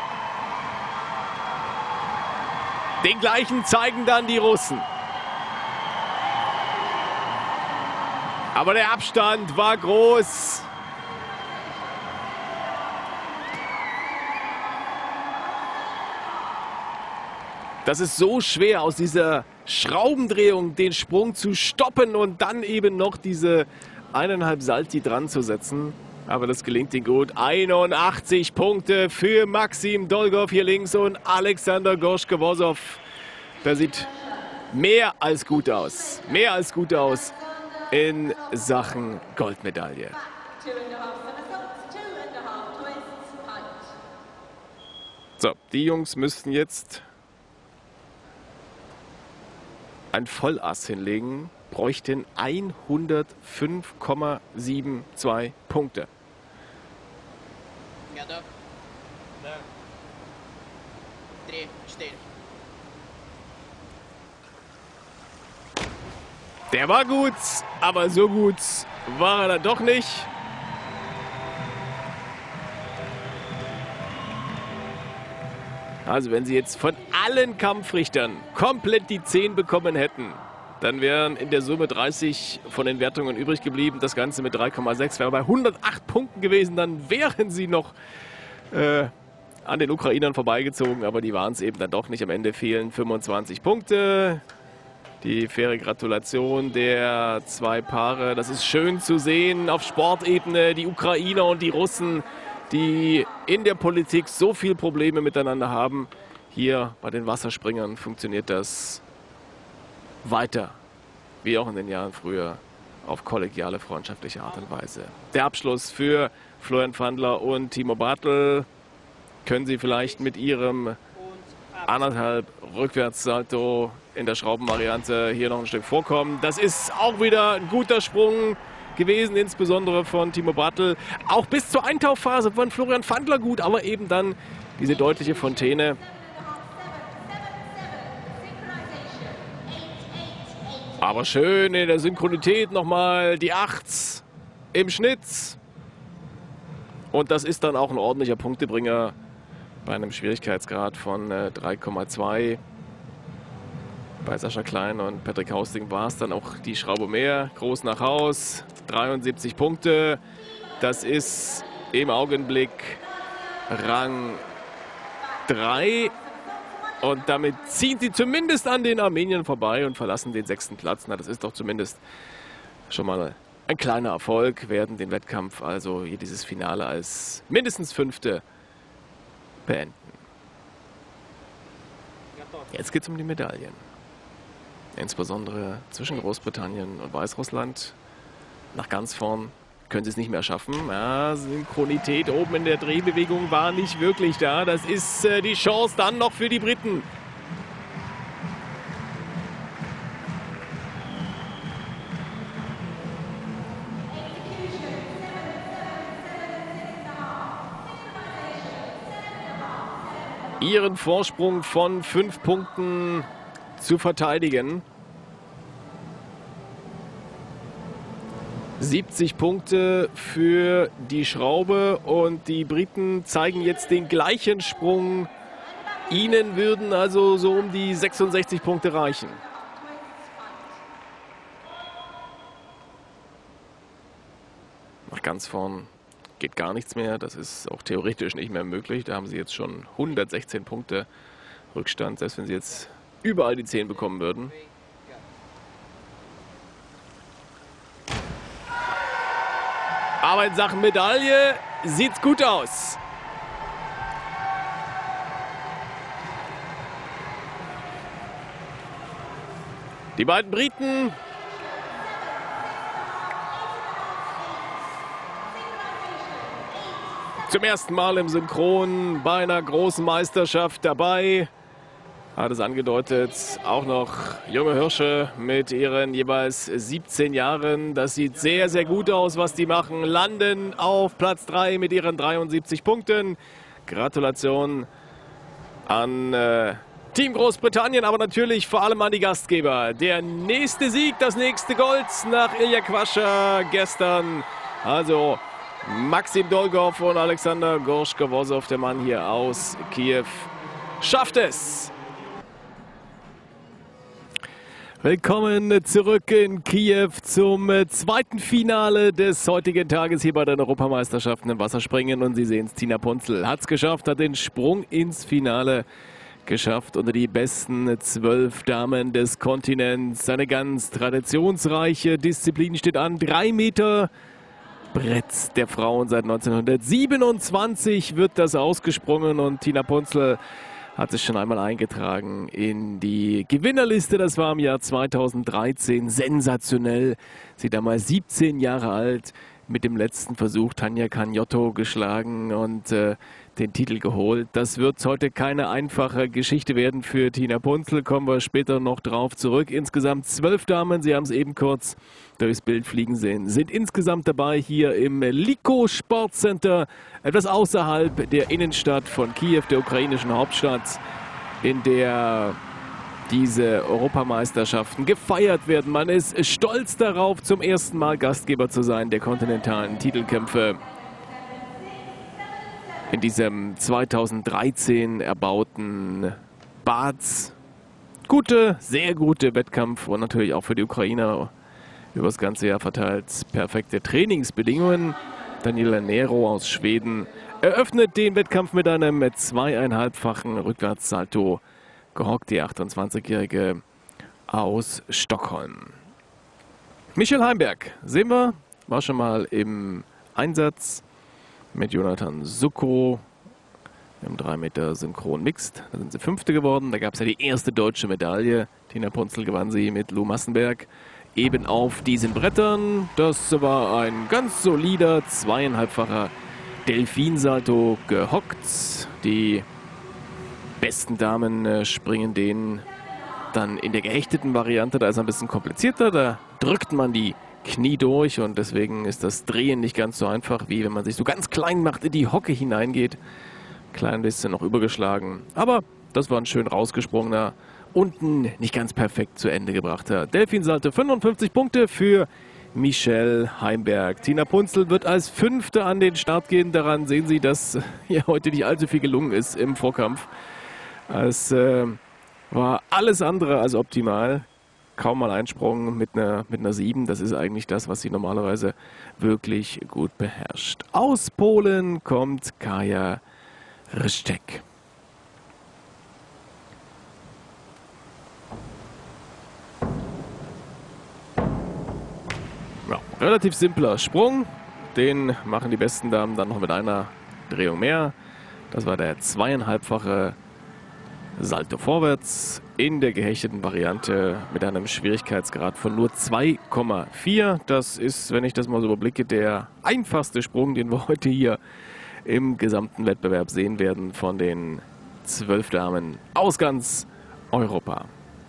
Den gleichen zeigen dann die Russen. Aber der Abstand war groß. Das ist so schwer, aus dieser Schraubendrehung den Sprung zu stoppen und dann eben noch diese 1,5 Salti dran zu setzen. Aber das gelingt ihm gut. 81 Punkte für Maxim Dolgov hier links und Alexander Gorschkowossow. Das sieht mehr als gut aus. Mehr als gut aus in Sachen Goldmedaille. So, die Jungs müssten jetzt ein Vollass hinlegen, bräuchten 105,72 Punkte. Готов? Да. 3, 4. Der war gut, aber so gut war er dann doch nicht. Also wenn sie jetzt von allen Kampfrichtern komplett die 10 bekommen hätten, dann wären in der Summe 30 von den Wertungen übrig geblieben. Das Ganze mit 3,6 wäre bei 108 Punkten gewesen. Dann wären sie noch an den Ukrainern vorbeigezogen, aber die waren es eben dann doch nicht. Am Ende fehlen 25 Punkte. Die faire Gratulation der 2 Paare. Das ist schön zu sehen auf Sportebene. Die Ukrainer und die Russen, die in der Politik so viele Probleme miteinander haben. Hier bei den Wasserspringern funktioniert das weiter, wie auch in den Jahren früher, auf kollegiale, freundschaftliche Art und Weise. Der Abschluss für Florian Pfandler und Timo Bartel. Können sie vielleicht mit ihrem 1,5 Rückwärtssalto in der Schraubenvariante hier noch ein Stück vorkommen. Das ist auch wieder ein guter Sprung gewesen, insbesondere von Timo Bartel. Auch bis zur Eintauchphase von Florian Pfandler gut, aber eben dann diese deutliche Fontäne. Aber schön in der Synchronität nochmal die 8 im Schnitt. Und das ist dann auch ein ordentlicher Punktebringer bei einem Schwierigkeitsgrad von 3,2. Bei Sascha Klein und Patrick Hausting war es dann auch die Schraube mehr. Groß nach Haus, 73 Punkte. Das ist im Augenblick Rang 3. Und damit ziehen sie zumindest an den Armeniern vorbei und verlassen den 6. Platz. Na, das ist doch zumindest schon mal ein kleiner Erfolg. Werden den Wettkampf, also hier dieses Finale, als mindestens 5. beenden. Jetzt geht es um die Medaillen. insbesondere zwischen Großbritannien und Weißrussland. Nach ganz vorn können sie es nicht mehr schaffen. Ja, Synchronität oben in der Drehbewegung war nicht wirklich da. Das ist die Chance dann noch für die Briten. Ihren Vorsprung von 5 Punkten zu verteidigen. 70 Punkte für die Schraube und die Briten zeigen jetzt den gleichen Sprung. Ihnen würden also so um die 66 Punkte reichen. Nach ganz vorn geht gar nichts mehr. Das ist auch theoretisch nicht mehr möglich. Da haben sie jetzt schon 116 Punkte Rückstand, selbst wenn sie jetzt überall die 10 bekommen würden. Aber in Sachen Medaille sieht's gut aus. Die beiden Briten zum ersten Mal im Synchron bei einer großen Meisterschaft dabei. Hat es angedeutet, auch noch junge Hirsche mit ihren jeweils 17 Jahren. Das sieht sehr, sehr gut aus, was die machen. Landen auf Platz 3 mit ihren 73 Punkten. Gratulation an Team Großbritannien, aber natürlich vor allem an die Gastgeber. Der nächste Sieg, das nächste Gold nach Ilja Quascha gestern. Also Maxim Dolgov und Alexander Gorschkowossow, der Mann hier aus Kiew, schafft es. Willkommen zurück in Kiew zum zweiten Finale des heutigen Tages hier bei den Europameisterschaften im Wasserspringen. Und Sie sehen es, Tina Punzl hat es geschafft, hat den Sprung ins Finale geschafft unter die besten 12 Damen des Kontinents. Eine ganz traditionsreiche Disziplin steht an. 3 Meter Brett der Frauen seit 1927 wird das ausgesprungen und Tina Punzl hat sich schon einmal eingetragen in die Gewinnerliste. Das war im Jahr 2013 sensationell. Sie damals 17 Jahre alt, mit dem letzten Versuch Tanja Cagnotto geschlagen und den Titel geholt. Das wird heute keine einfache Geschichte werden für Tina Punzl. Kommen wir später noch drauf zurück. Insgesamt 12 Damen, Sie haben es eben kurz durchs Bild fliegen sehen, sind insgesamt dabei hier im Liko Sportcenter, etwas außerhalb der Innenstadt von Kiew, der ukrainischen Hauptstadt, in der diese Europameisterschaften gefeiert werden. Man ist stolz darauf, zum ersten Mal Gastgeber zu sein der kontinentalen Titelkämpfe in diesem 2013 erbauten Bad. Sehr gute Wettkampf und natürlich auch für die Ukrainer über das ganze Jahr verteilt perfekte Trainingsbedingungen. Daniela Nero aus Schweden eröffnet den Wettkampf mit einem 2,5-fachen Rückwärtssalto. Gehockt die 28-Jährige aus Stockholm. Michelle Heimberg, sehen wir, war schon mal im Einsatz mit Jonathan Sucko im 3 Meter Synchron Mixed. Da sind sie 5. geworden. Da gab es ja die erste deutsche Medaille. Tina Punzl gewann sie mit Lou Massenberg eben auf diesen Brettern. Das war ein ganz solider 2,5-facher Delfinsalto gehockt. Die besten Damen springen den dann in der gehechteten Variante. Da ist es ein bisschen komplizierter. Da drückt man die Knie durch und deswegen ist das Drehen nicht ganz so einfach, wie wenn man sich so ganz klein macht, in die Hocke hineingeht. Klein bisschen noch übergeschlagen. Aber das war ein schön rausgesprungener, unten nicht ganz perfekt zu Ende gebrachter Delfinsalto. 55 Punkte für Michelle Heimberg. Tina Punzl wird als 5. an den Start gehen. Daran sehen Sie, dass hier heute nicht allzu viel gelungen ist im Vorkampf. Es war alles andere als optimal. Kaum mal Einsprung mit einer 7. Das ist eigentlich das, was sie normalerweise wirklich gut beherrscht. Aus Polen kommt Kaja Ryszczek. Ja, relativ simpler Sprung. Den machen die besten Damen dann noch mit einer Drehung mehr. Das war der 2,5-fache Salto vorwärts in der gehechteten Variante mit einem Schwierigkeitsgrad von nur 2,4. Das ist, wenn ich das mal so überblicke, der einfachste Sprung, den wir heute hier im gesamten Wettbewerb sehen werden von den 12 Damen aus ganz Europa.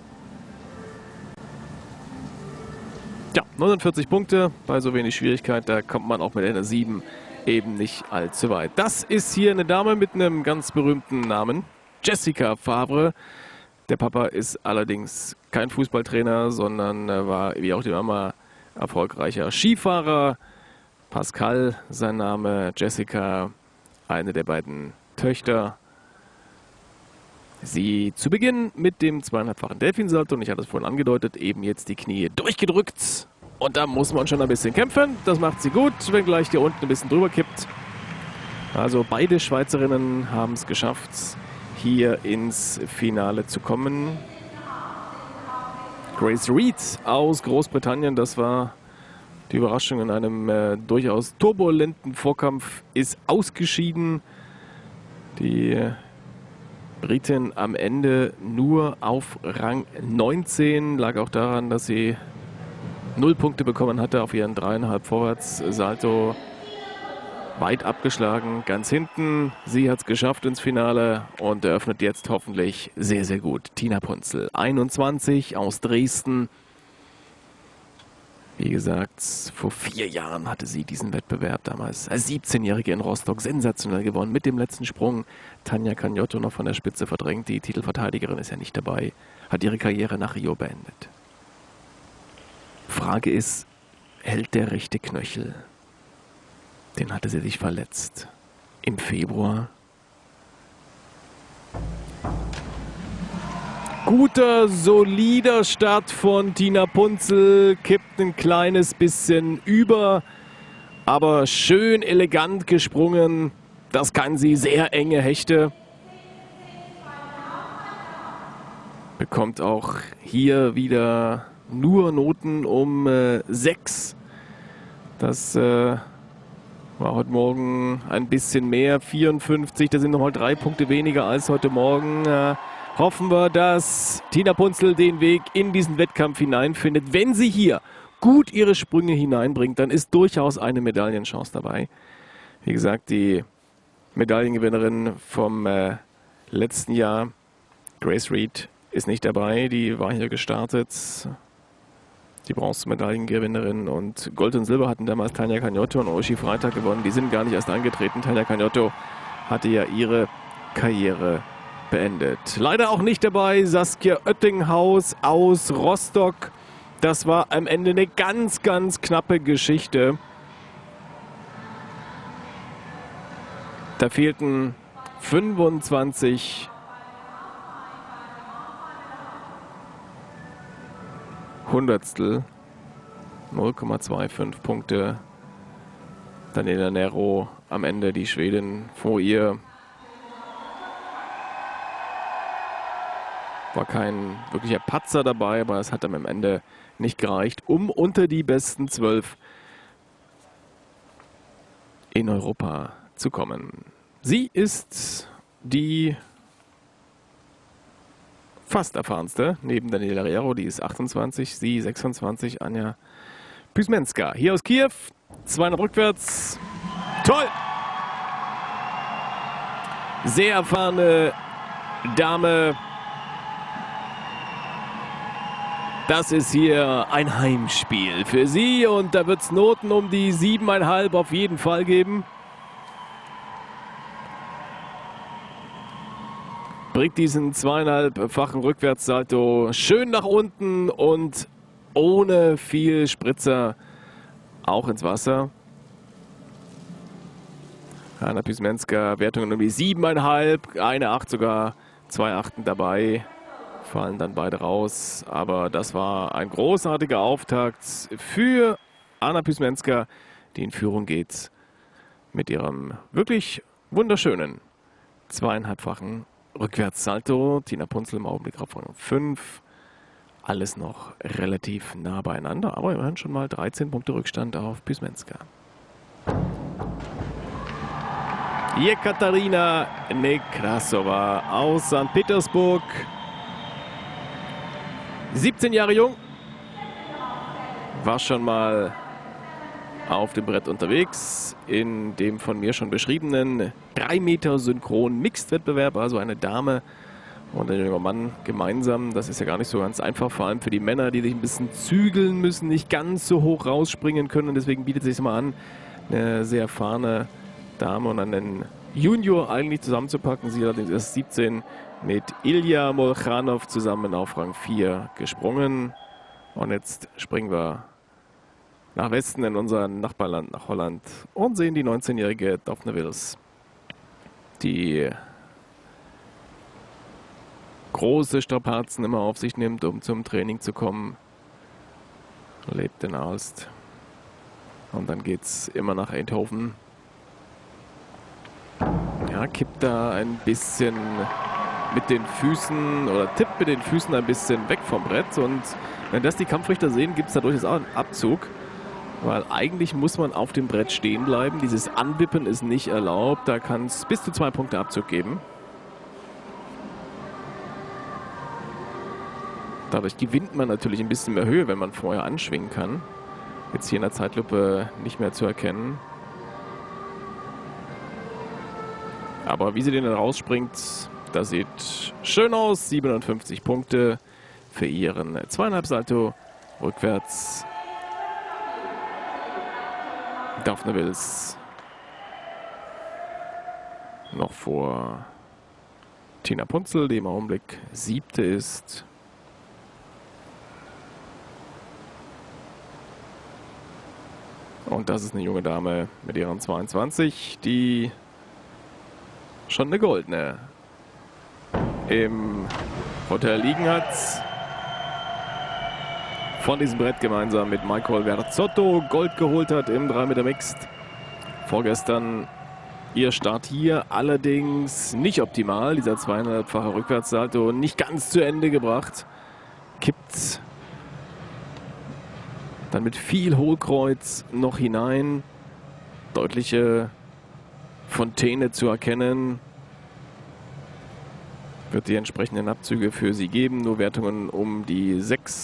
Ja, 49 Punkte bei so wenig Schwierigkeit, da kommt man auch mit einer 7 eben nicht allzu weit. Das ist hier eine Dame mit einem ganz berühmten Namen, Jessica Favre. Der Papa ist allerdings kein Fußballtrainer, sondern war, wie auch die Mama, erfolgreicher Skifahrer. Pascal, sein Name, Jessica, eine der beiden Töchter. Sie zu Beginn mit dem 2,5-fachen Delfinsalto, und ich hatte es vorhin angedeutet, eben jetzt die Knie durchgedrückt. Und da muss man schon ein bisschen kämpfen. Das macht sie gut, wenn gleich hier unten ein bisschen drüber kippt. Also beide Schweizerinnen haben es geschafft, hier ins Finale zu kommen. Grace Reed aus Großbritannien, das war die Überraschung in einem durchaus turbulenten Vorkampf, ist ausgeschieden. Die Britin am Ende nur auf Rang 19, lag auch daran, dass sie 0 Punkte bekommen hatte auf ihren 3,5 Vorwärts-Salto. Weit abgeschlagen, ganz hinten. Sie hat es geschafft ins Finale und eröffnet jetzt hoffentlich sehr, sehr gut. Tina Punzel, 21, aus Dresden. Wie gesagt, vor 4 Jahren hatte sie diesen Wettbewerb damals als 17-Jährige in Rostock sensationell gewonnen mit dem letzten Sprung. Tanja Cagnotto noch von der Spitze verdrängt. Die Titelverteidigerin ist ja nicht dabei, hat ihre Karriere nach Rio beendet. Frage ist, hält der rechte Knöchel? Den hatte sie sich verletzt im Februar. Guter, solider Start von Tina Punzel, kippt ein kleines bisschen über, aber schön elegant gesprungen. Das kann sie, sehr enge Hechte. Bekommt auch hier wieder nur Noten um 6. Das war heute Morgen ein bisschen mehr, 54. Das sind nochmal 3 Punkte weniger als heute Morgen. Hoffen wir, dass Tina Punzel den Weg in diesen Wettkampf hineinfindet. Wenn sie hier gut ihre Sprünge hineinbringt, dann ist durchaus eine Medaillenchance dabei. Wie gesagt, die Medaillengewinnerin vom letzten Jahr, Grace Reed, ist nicht dabei. Die war hier gestartet. Die Bronzemedaillengewinnerin, und Gold und Silber hatten damals Tanja Cagnotto und Oishi Freitag gewonnen. Die sind gar nicht erst angetreten. Tanja Cagnotto hatte ja ihre Karriere beendet. Leider auch nicht dabei Saskia Oettinghaus aus Rostock. Das war am Ende eine ganz, ganz knappe Geschichte. Da fehlten 25 Hundertstel, 0,25 Punkte. Daniela Nero am Ende, die Schwedin vor ihr. War kein wirklicher Patzer dabei, aber es hat am Ende nicht gereicht, um unter die besten 12 in Europa zu kommen. Sie ist die fast erfahrenste, neben Daniela Riero, die ist 28, sie 26, Anja Pysmenska. Hier aus Kiew, 200 rückwärts. Toll! Sehr erfahrene Dame. Das ist hier ein Heimspiel für sie und da wird es Noten um die 7,5 auf jeden Fall geben. Bringt diesen 2,5-fachen Rückwärtssalto schön nach unten und ohne viel Spritzer auch ins Wasser. Anja Pysmenska, Wertungen um die 7,5, eine 8 sogar, 2 Achten dabei. Fallen dann beide raus, aber das war ein großartiger Auftakt für Anja Pysmenska, die in Führung geht mit ihrem wirklich wunderschönen 2,5-fachen Rückwärtssalto. Tina Punzel im Augenblick auf Rang 5. Alles noch relativ nah beieinander, aber immerhin schon mal 13 Punkte Rückstand auf Pysmenska. Jekaterina Nekrasova aus St. Petersburg. 17 Jahre jung. War schon mal auf dem Brett unterwegs in dem von mir schon beschriebenen 3 Meter synchron Mixed-Wettbewerb, also eine Dame und ein junger Mann gemeinsam. Das ist ja gar nicht so ganz einfach, vor allem für die Männer, die sich ein bisschen zügeln müssen, nicht ganz so hoch rausspringen können. Deswegen bietet es sich mal an, eine sehr erfahrene Dame und einen Junior eigentlich zusammenzupacken. Sie allerdings erst 17 mit Ilya Molchanov zusammen auf Rang 4 gesprungen. Und jetzt springen wir nach Westen in unser Nachbarland, nach Holland, und sehen die 19-jährige Daphne Wills, die große Strapazen immer auf sich nimmt, um zum Training zu kommen. Lebt in Aalst. Und dann geht es immer nach Eindhoven. Ja, kippt da ein bisschen mit den Füßen oder tippt mit den Füßen ein bisschen weg vom Brett. Und wenn das die Kampfrichter sehen, gibt es da durchaus auch einen Abzug. Weil eigentlich muss man auf dem Brett stehen bleiben. Dieses Anwippen ist nicht erlaubt. Da kann es bis zu 2 Punkte Abzug geben. Dadurch gewinnt man natürlich ein bisschen mehr Höhe, wenn man vorher anschwingen kann. Jetzt hier in der Zeitlupe nicht mehr zu erkennen. Aber wie sie den dann rausspringt, das sieht schön aus. 57 Punkte für ihren 2,5 Salto rückwärts. Daphne Wills noch vor Tina Punzel, die im Augenblick 7. ist. Und das ist eine junge Dame mit ihren 22, die schon eine goldene im Hotel liegen hat. Von diesem Brett gemeinsam mit Michael Verzotto Gold geholt hat im 3 Meter Mixed. Vorgestern ihr Start hier allerdings nicht optimal. Dieser 2,5-fache Rückwärtssalto nicht ganz zu Ende gebracht. Kippt dann mit viel Hohlkreuz noch hinein. Deutliche Fontäne zu erkennen. Wird die entsprechenden Abzüge für sie geben. Nur Wertungen um die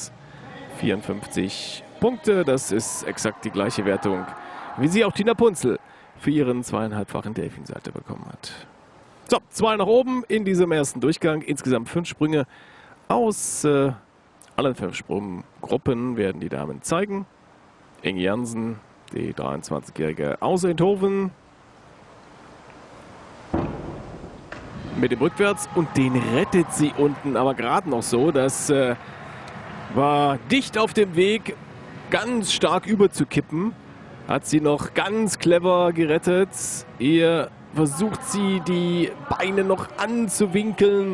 6,54 Punkte. Das ist exakt die gleiche Wertung, wie sie auch Tina Punzel für ihren 2,5-fachen Delfinsalto bekommen hat. So, 2 nach oben in diesem ersten Durchgang. Insgesamt 5 Sprünge aus allen 5 Sprunggruppen werden die Damen zeigen. Inge Jansen, die 23-jährige aus Eindhoven, mit dem Rückwärts, und den rettet sie unten aber gerade noch so. Das war dicht auf dem Weg, ganz stark überzukippen. Hat sie noch ganz clever gerettet. Hier versucht sie, die Beine noch anzuwinkeln.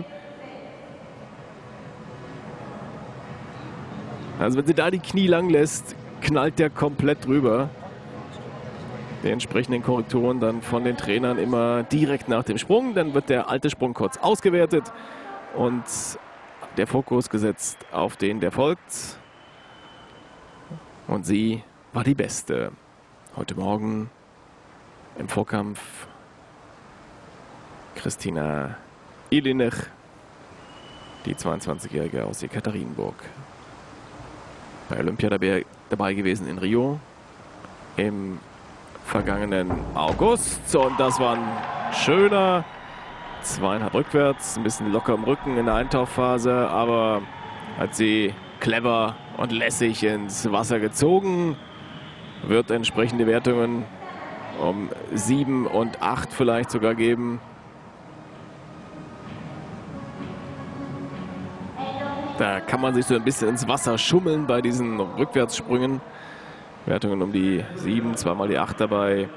Also wenn sie da die Knie lang lässt, knallt der komplett drüber. Die entsprechenden Korrekturen dann von den Trainern immer direkt nach dem Sprung. Dann wird der alte Sprung kurz ausgewertet und der Fokus gesetzt auf den, der folgt. Und sie war die Beste heute Morgen im Vorkampf. Kristina Ilinych, die 22-jährige aus Ekaterinburg. Bei Olympia dabei gewesen in Rio im vergangenen August. Und das war ein schöner 2,5 rückwärts, ein bisschen locker im Rücken in der Eintauchphase, aber hat sie clever und lässig ins Wasser gezogen. Wird entsprechende Wertungen um 7 und 8 vielleicht sogar geben. Da kann man sich so ein bisschen ins Wasser schummeln bei diesen Rückwärtssprüngen. Wertungen um die 7, zweimal die 8 dabei.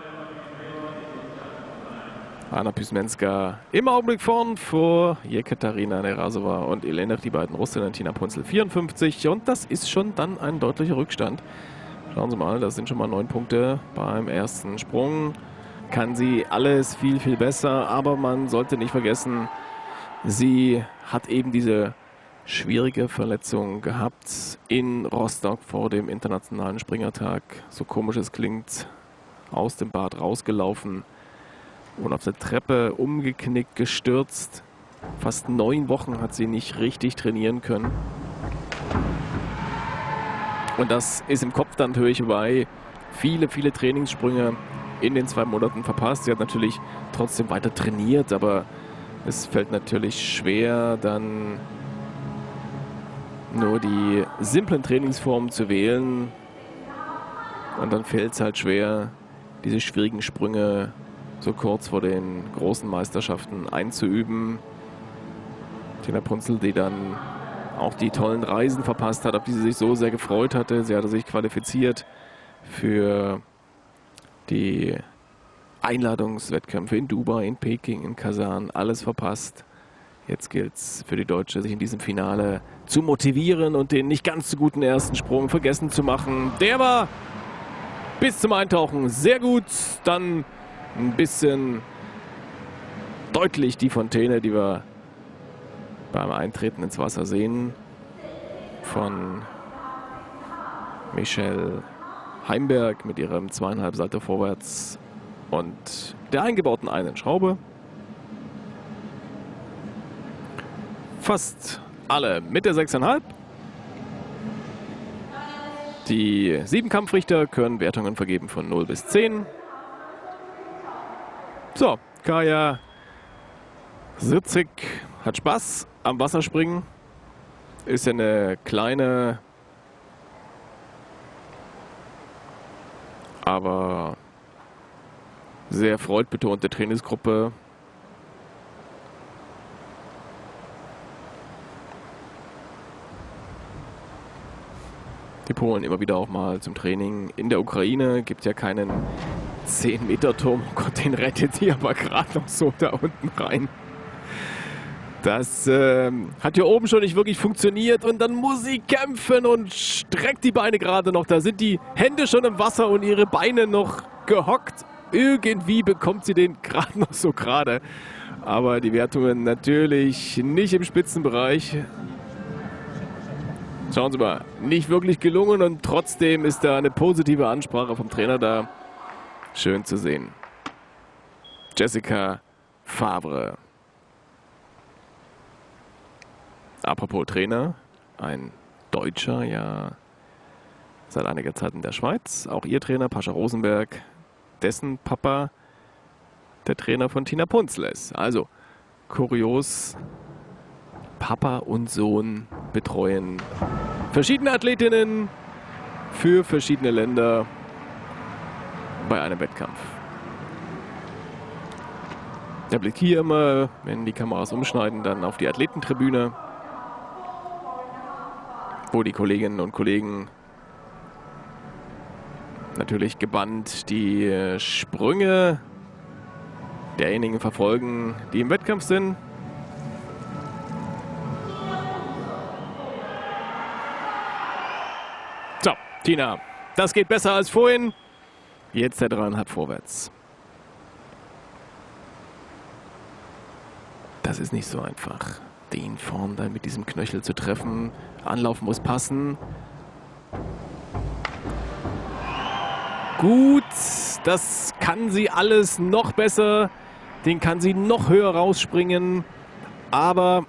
Anna Pysmenska im Augenblick vorn vor Jekaterina Nerasova und Elena, die beiden Russinnen, Tina Punzel 54. Und das ist schon dann ein deutlicher Rückstand. Schauen Sie mal, das sind schon mal 9 Punkte beim ersten Sprung. Kann sie alles viel, viel besser, aber man sollte nicht vergessen, sie hat eben diese schwierige Verletzung gehabt in Rostock vor dem Internationalen Springertag. So komisch es klingt, aus dem Bad rausgelaufen Und auf der Treppe umgeknickt, gestürzt. Fast 9 Wochen hat sie nicht richtig trainieren können. Und das ist im Kopf dann natürlich bei viele Trainingssprünge in den 2 Monaten verpasst. Sie hat natürlich trotzdem weiter trainiert, aber es fällt natürlich schwer, dann nur die simplen Trainingsformen zu wählen. Und dann fällt es halt schwer, diese schwierigen Sprünge so kurz vor den großen Meisterschaften einzuüben. Tina Punzel, die dann auch die tollen Reisen verpasst hat, auf die sie sich so sehr gefreut hatte. Sie hatte sich qualifiziert für die Einladungswettkämpfe in Dubai, in Peking, in Kasan. Alles verpasst. Jetzt gilt es für die Deutsche, sich in diesem Finale zu motivieren und den nicht ganz so guten ersten Sprung vergessen zu machen. Der war bis zum Eintauchen sehr gut. Dann ein bisschen deutlich die Fontäne, die wir beim Eintreten ins Wasser sehen, von Michelle Heimberg mit ihrem 2,5 Salto vorwärts und der eingebauten einen Schraube. Fast alle mit der 6,5. Die 7 Kampfrichter können Wertungen vergeben von 0 bis 10. So, Kaya Sitzig hat Spaß am Wasserspringen. Ist ja eine kleine, aber sehr freudbetonte Trainingsgruppe. Die Polen immer wieder auch mal zum Training in der Ukraine. Gibt ja keinen 10-Meter-Turm. Oh Gott, den rettet sie aber gerade noch so da unten rein. Das hat hier oben schon nicht wirklich funktioniert und dann muss sie kämpfen und streckt die Beine gerade noch. Da sind die Hände schon im Wasser und ihre Beine noch gehockt. Irgendwie bekommt sie den gerade noch so gerade. Aber die Wertungen natürlich nicht im Spitzenbereich. Schauen Sie mal, nicht wirklich gelungen und trotzdem ist da eine positive Ansprache vom Trainer da. Schön zu sehen. Jessica Favre. Apropos Trainer, ein Deutscher, ja seit einiger Zeit in der Schweiz. Auch ihr Trainer, Pascha Rosenberg, dessen Papa der Trainer von Tina Punzel ist. Also kurios, Papa und Sohn betreuen verschiedene Athletinnen für verschiedene Länder bei einem Wettkampf. Der Blick hier immer, wenn die Kameras umschneiden, dann auf die Athletentribüne, wo die Kolleginnen und Kollegen natürlich gebannt die Sprünge derjenigen verfolgen, die im Wettkampf sind. So, Tina, das geht besser als vorhin. Jetzt der 3,5 vorwärts. Das ist nicht so einfach, den vorn dann mit diesem Knöchel zu treffen. Anlauf muss passen. Gut, das kann sie alles noch besser. Den kann sie noch höher rausspringen. Aber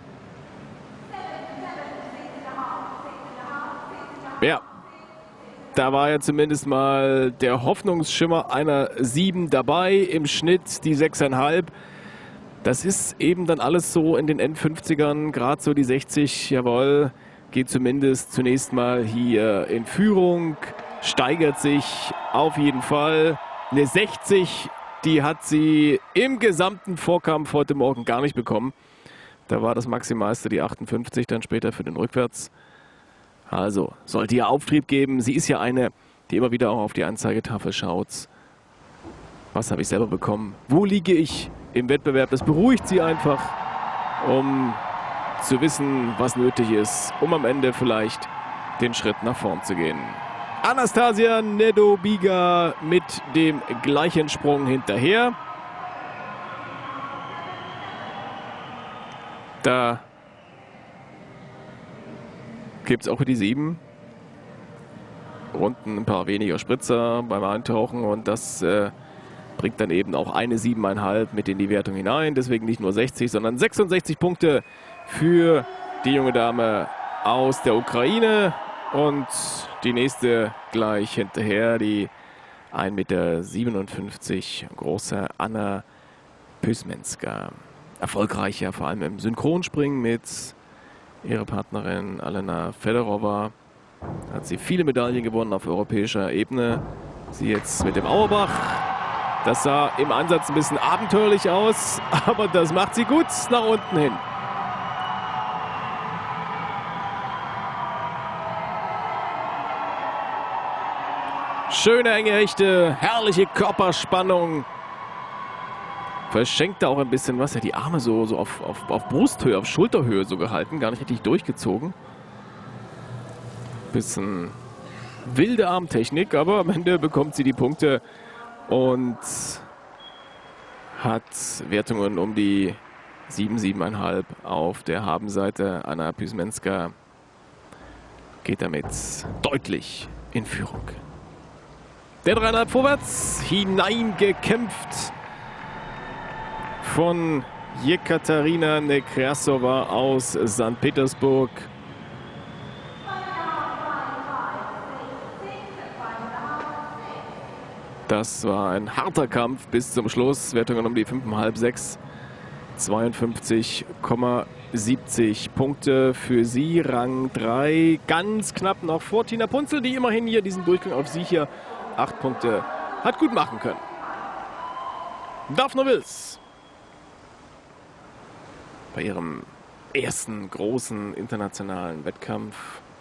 ja, da war ja zumindest mal der Hoffnungsschimmer einer 7 dabei. Im Schnitt die 6,5. Das ist eben dann alles so in den End-50ern, gerade so die 60, jawohl, geht zumindest zunächst mal hier in Führung, steigert sich auf jeden Fall. Eine 60, die hat sie im gesamten Vorkampf heute Morgen gar nicht bekommen. Da war das Maximalste die 58, dann später für den Rückwärts. Also, sollte ihr Auftrieb geben. Sie ist ja eine, die immer wieder auch auf die Anzeigetafel schaut. Was habe ich selber bekommen? Wo liege ich im Wettbewerb? Das beruhigt sie einfach, um zu wissen, was nötig ist, um am Ende vielleicht den Schritt nach vorn zu gehen. Anastasia Nedobiga mit dem gleichen Sprung hinterher. Da gibt es auch für die 7 unten ein paar weniger Spritzer beim Eintauchen und das bringt dann eben auch eine 7,5 mit in die Wertung hinein. Deswegen nicht nur 60, sondern 66 Punkte für die junge Dame aus der Ukraine. Und die nächste gleich hinterher, die 1,57 Meter große Anna Pysmenska. Erfolgreicher vor allem im Synchronspringen mit ihrer Partnerin Alena Fedorova. Hat sie viele Medaillen gewonnen auf europäischer Ebene. Sie jetzt mit dem Auerbach. Das sah im Ansatz ein bisschen abenteuerlich aus, aber das macht sie gut nach unten hin. Schöne enge Hechte, herrliche Körperspannung. Verschenkt da auch ein bisschen was. Ja, die Arme so auf Brusthöhe, auf Schulterhöhe so gehalten. Gar nicht richtig durchgezogen. Bisschen wilde Armtechnik, aber am Ende bekommt sie die Punkte und hat Wertungen um die 7, 7,5 auf der Habenseite. Anna Pysmenska geht damit deutlich in Führung. Der 3,5 vorwärts, hineingekämpft von Jekaterina Nekrasova aus St. Petersburg. Das war ein harter Kampf bis zum Schluss. Wertungen um die 5,5, 6. 52,70 Punkte für sie. Rang 3. Ganz knapp noch vor Tina Punzel, die immerhin hier diesen Durchgang auf sie hier 8 Punkte hat gut machen können. Daphne Wills. Bei ihrem ersten großen internationalen Wettkampf.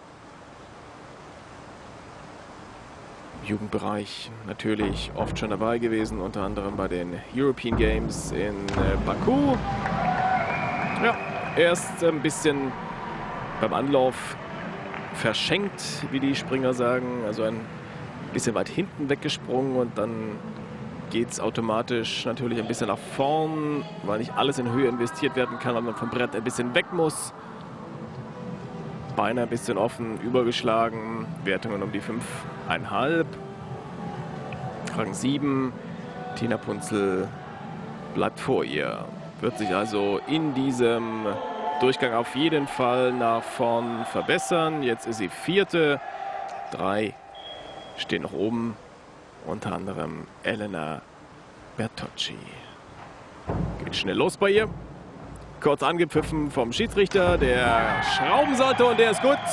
Jugendbereich natürlich oft schon dabei gewesen, unter anderem bei den European Games in Baku. Ja, erst ein bisschen beim Anlauf verschenkt, wie die Springer sagen, also ein bisschen weit hinten weggesprungen und dann geht es automatisch natürlich ein bisschen nach vorn, weil nicht alles in Höhe investiert werden kann, weil man vom Brett ein bisschen weg muss. Beine ein bisschen offen, übergeschlagen. Wertungen um die 5,5. Rang 7. Tina Punzel bleibt vor ihr. Wird sich also in diesem Durchgang auf jeden Fall nach vorn verbessern. Jetzt ist sie 4. 3 stehen noch oben. Unter anderem Elena Bertocci. Geht schnell los bei ihr. Kurz angepfiffen vom Schiedsrichter, der schrauben sollte und der ist gut.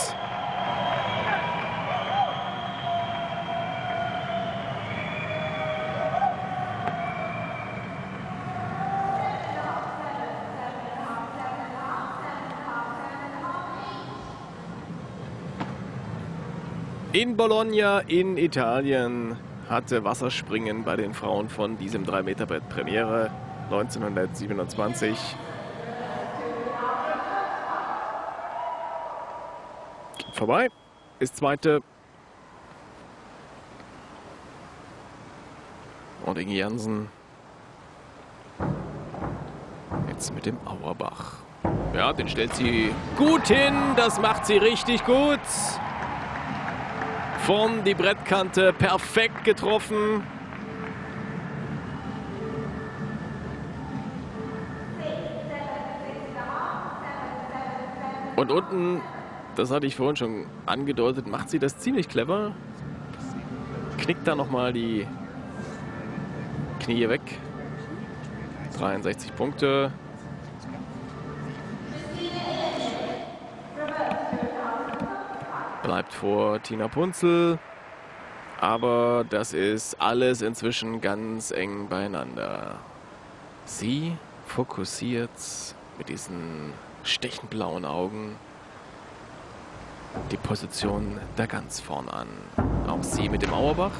In Bologna in Italien hatte Wasserspringen bei den Frauen von diesem 3-Meter-Brett Premiere 1927. Vorbei, ist 2. Und Inge Jansen jetzt mit dem Auerbach. Ja, den stellt sie gut hin, das macht sie richtig gut. Vorn die Brettkante perfekt getroffen. Und unten, das hatte ich vorhin schon angedeutet, macht sie das ziemlich clever. Knickt da nochmal die Knie weg. 63 Punkte. Bleibt vor Tina Punzel. Aber das ist alles inzwischen ganz eng beieinander. Sie fokussiert mit diesen stechend blauen Augen die Position da ganz vorn an. Auch sie mit dem Auerbach.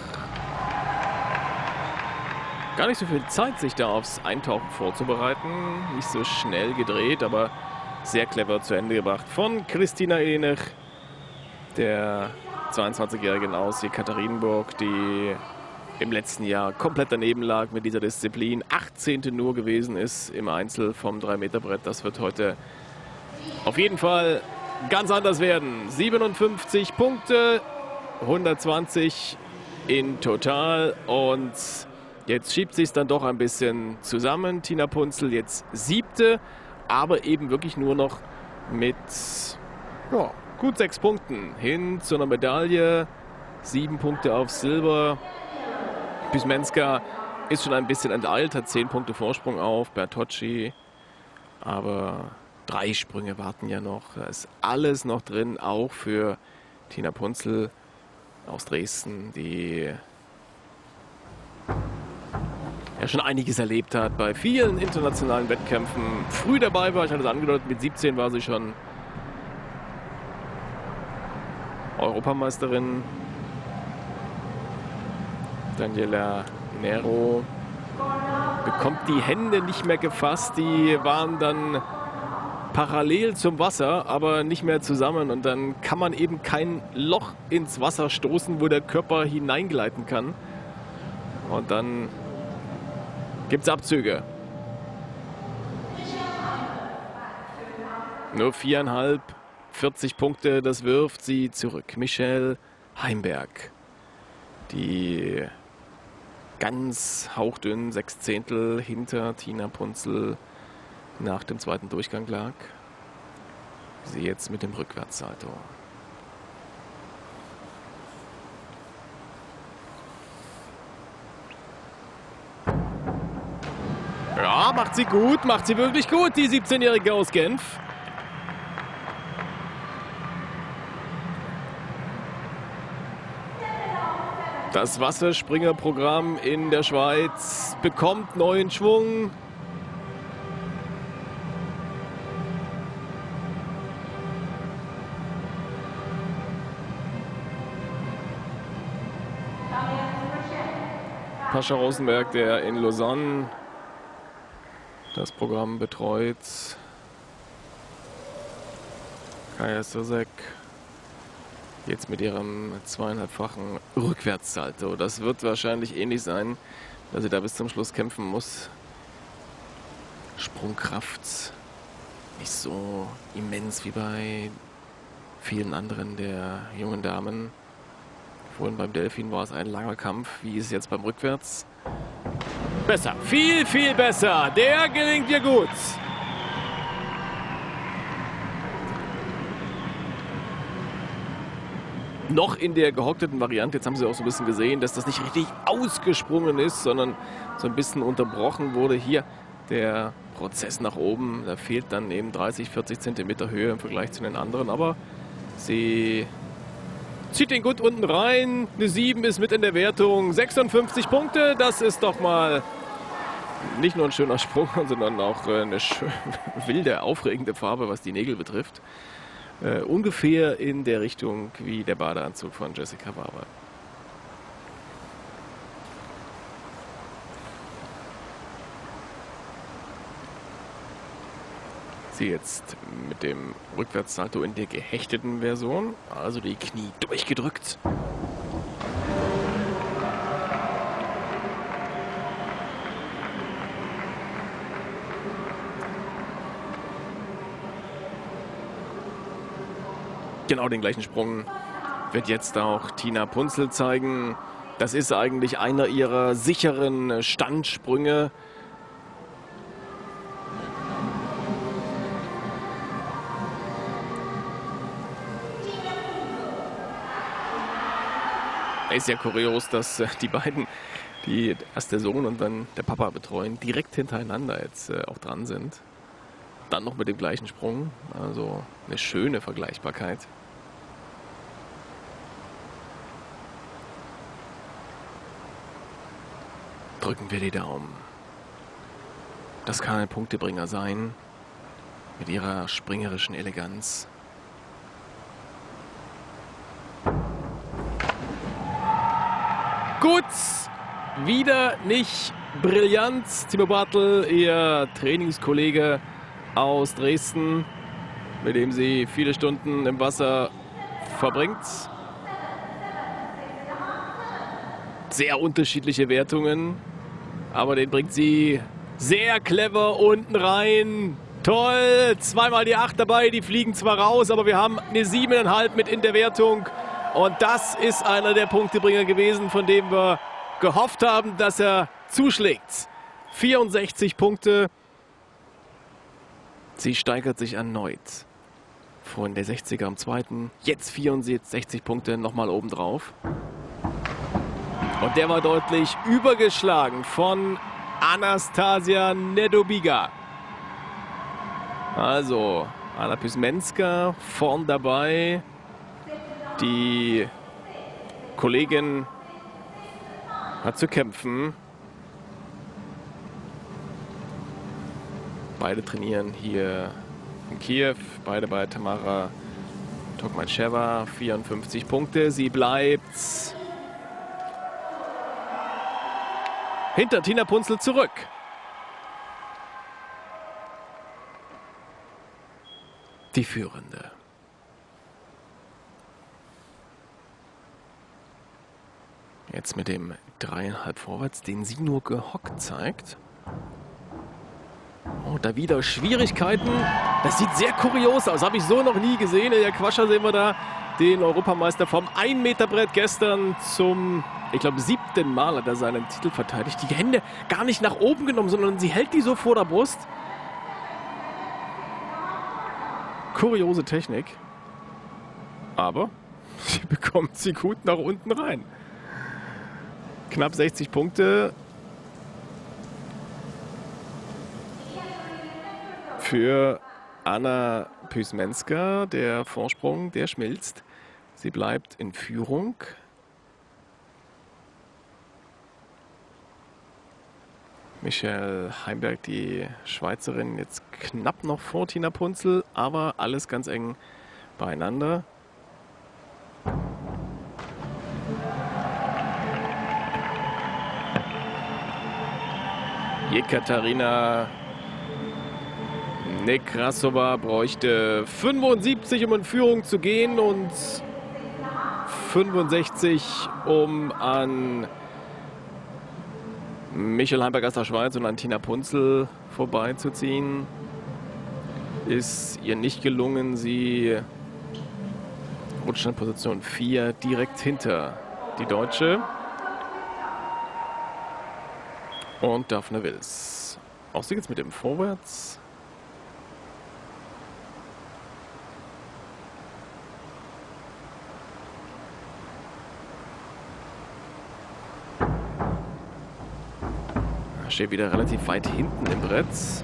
Gar nicht so viel Zeit, sich da aufs Eintauchen vorzubereiten. Nicht so schnell gedreht, aber sehr clever zu Ende gebracht von Christina Ehnich, der 22-Jährigen aus Jekaterinburg, die im letzten Jahr komplett daneben lag mit dieser Disziplin. 18. nur gewesen ist im Einzel vom 3-Meter-Brett. Das wird heute auf jeden Fall ganz anders werden. 57 Punkte, 120 in total und Jetzt schiebt sich dann doch ein bisschen zusammen. Tina Punzel jetzt 7., aber eben wirklich nur noch mit ja, gut 6 Punkten hin zu einer Medaille. 7 Punkte auf Silber. Pysmenska ist schon ein bisschen enteilt, hat 10 Punkte Vorsprung auf Bertocci. Aber 3 Sprünge warten ja noch. Da ist alles noch drin, auch für Tina Punzel aus Dresden, die ja schon einiges erlebt hat bei vielen internationalen Wettkämpfen. Früh dabei war, ich hatte es angedeutet, mit 17 war sie schon Europameisterin. Daniela Nero bekommt die Hände nicht mehr gefasst. Die waren dann parallel zum Wasser, aber nicht mehr zusammen. Und dann kann man eben kein Loch ins Wasser stoßen, wo der Körper hineingleiten kann. Und dann gibt es Abzüge. Nur 4,5, 40 Punkte, das wirft sie zurück. Michelle Heimberg, die ganz hauchdünn 6/10 hinter Tina Punzel nach dem zweiten Durchgang lag. Sie jetzt mit dem Rückwärtssalto. Ja, macht sie gut, macht sie wirklich gut, die 17-Jährige aus Genf. Das Wasserspringerprogramm in der Schweiz bekommt neuen Schwung. Pascha Rosenberg, der in Lausanne das Programm betreut. Kaja Sosek jetzt mit ihrem 2,5-fachen Rückwärtssalto. Das wird wahrscheinlich ähnlich sein, dass sie da bis zum Schluss kämpfen muss. Sprungkraft nicht so immens wie bei vielen anderen der jungen Damen. Vorhin beim Delfin war es ein langer Kampf. Wie ist es jetzt beim Rückwärts? Besser, viel, viel besser. Der gelingt ihr gut. Noch in der gehockten Variante, jetzt haben Sie auch so ein bisschen gesehen, dass das nicht richtig ausgesprungen ist, sondern so ein bisschen unterbrochen wurde. Hier der Prozess nach oben, da fehlt dann eben 30, 40 Zentimeter Höhe im Vergleich zu den anderen, aber sie zieht den gut unten rein. Eine 7 ist mit in der Wertung, 56 Punkte, das ist doch mal nicht nur ein schöner Sprung, sondern auch eine wilde, aufregende Farbe, was die Nägel betrifft. Ungefähr in der Richtung wie der Badeanzug von Jessica Barber. Sie jetzt mit dem Rückwärtssalto in der gehechteten Version, also die Knie durchgedrückt. Genau den gleichen Sprung wird jetzt auch Tina Punzel zeigen. Das ist eigentlich einer ihrer sicheren Standsprünge. Ist ja kurios, dass die beiden, die erst der Sohn und dann der Papa betreuen, direkt hintereinander jetzt auch dran sind. Dann noch mit dem gleichen Sprung. Also eine schöne Vergleichbarkeit. Drücken wir die Daumen. Das kann ein Punktebringer sein. Mit ihrer springerischen Eleganz. Gut, wieder nicht brillant. Timo Bartel, ihr Trainingskollege aus Dresden, mit dem sie viele Stunden im Wasser verbringt. Sehr unterschiedliche Wertungen, aber den bringt sie sehr clever unten rein. Toll, zweimal die 8 dabei, die fliegen zwar raus, aber wir haben eine 7,5 mit in der Wertung. Und das ist einer der Punktebringer gewesen, von dem wir gehofft haben, dass er zuschlägt. 64 Punkte. Sie steigert sich erneut. Vorhin der 60er am zweiten. Jetzt 64 Punkte nochmal obendrauf. Und der war deutlich übergeschlagen von Anastasia Nedobiga. Also Anna Pysmenska vorn dabei. Die Kollegin hat zu kämpfen. Beide trainieren hier in Kiew. Beide bei Tamara Tokmatschewa. 54 Punkte. Sie bleibt hinter Tina Punzl zurück. Die Führende. Jetzt mit dem 3,5 vorwärts, den sie nur gehockt zeigt. Oh, da wieder Schwierigkeiten. Das sieht sehr kurios aus. Habe ich so noch nie gesehen. In der Quascha sehen wir da den Europameister vom 1-Meter-Brett gestern zum, ich glaube, 7. Mal hat er seinen Titel verteidigt. Die Hände gar nicht nach oben genommen, sondern sie hält die so vor der Brust. Kuriose Technik. Aber sie bekommt sie gut nach unten rein. Knapp 60 Punkte für Anna Pysmenska. Der Vorsprung, der schmilzt. Sie bleibt in Führung. Michelle Heimberg, die Schweizerin, jetzt knapp noch vor Tina Punzl, aber alles ganz eng beieinander. Jekaterina Nekrasova bräuchte 75, um in Führung zu gehen und 65, um an Michelle Heimberg aus der Schweiz und an Tina Punzl vorbeizuziehen. Ist ihr nicht gelungen. Sie rutscht in Position 4 direkt hinter die Deutsche. Und Daphne Wills. Auch sie geht's mit dem Vorwärts. Steht wieder relativ weit hinten im Brett.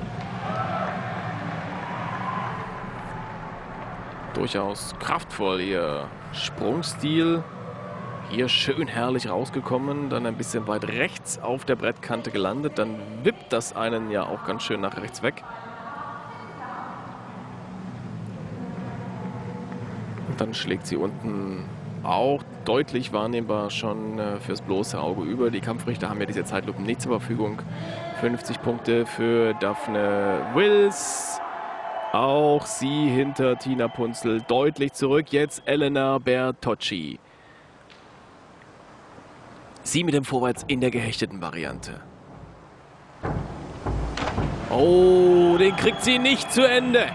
Durchaus kraftvoll ihr Sprungstil. Hier schön herrlich rausgekommen, dann ein bisschen weit rechts auf der Brettkante gelandet. Dann wippt das einen ja auch ganz schön nach rechts weg. Und dann schlägt sie unten auch deutlich wahrnehmbar schon fürs bloße Auge über. Die Kampfrichter haben ja diese Zeitlupen nicht zur Verfügung. 50 Punkte für Daphne Wills. Auch sie hinter Tina Punzl deutlich zurück. Jetzt Elena Bertocci. Sie mit dem Vorwärts in der gehechteten Variante. Oh, den kriegt sie nicht zu Ende.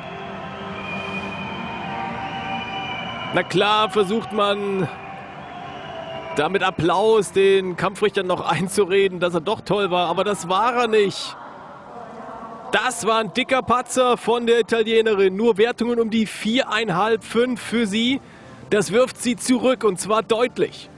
Na klar, versucht man da mit Applaus den Kampfrichtern noch einzureden, dass er doch toll war, aber das war er nicht. Das war ein dicker Patzer von der Italienerin. Nur Wertungen um die 4,5, 5 für sie. Das wirft sie zurück und zwar deutlich.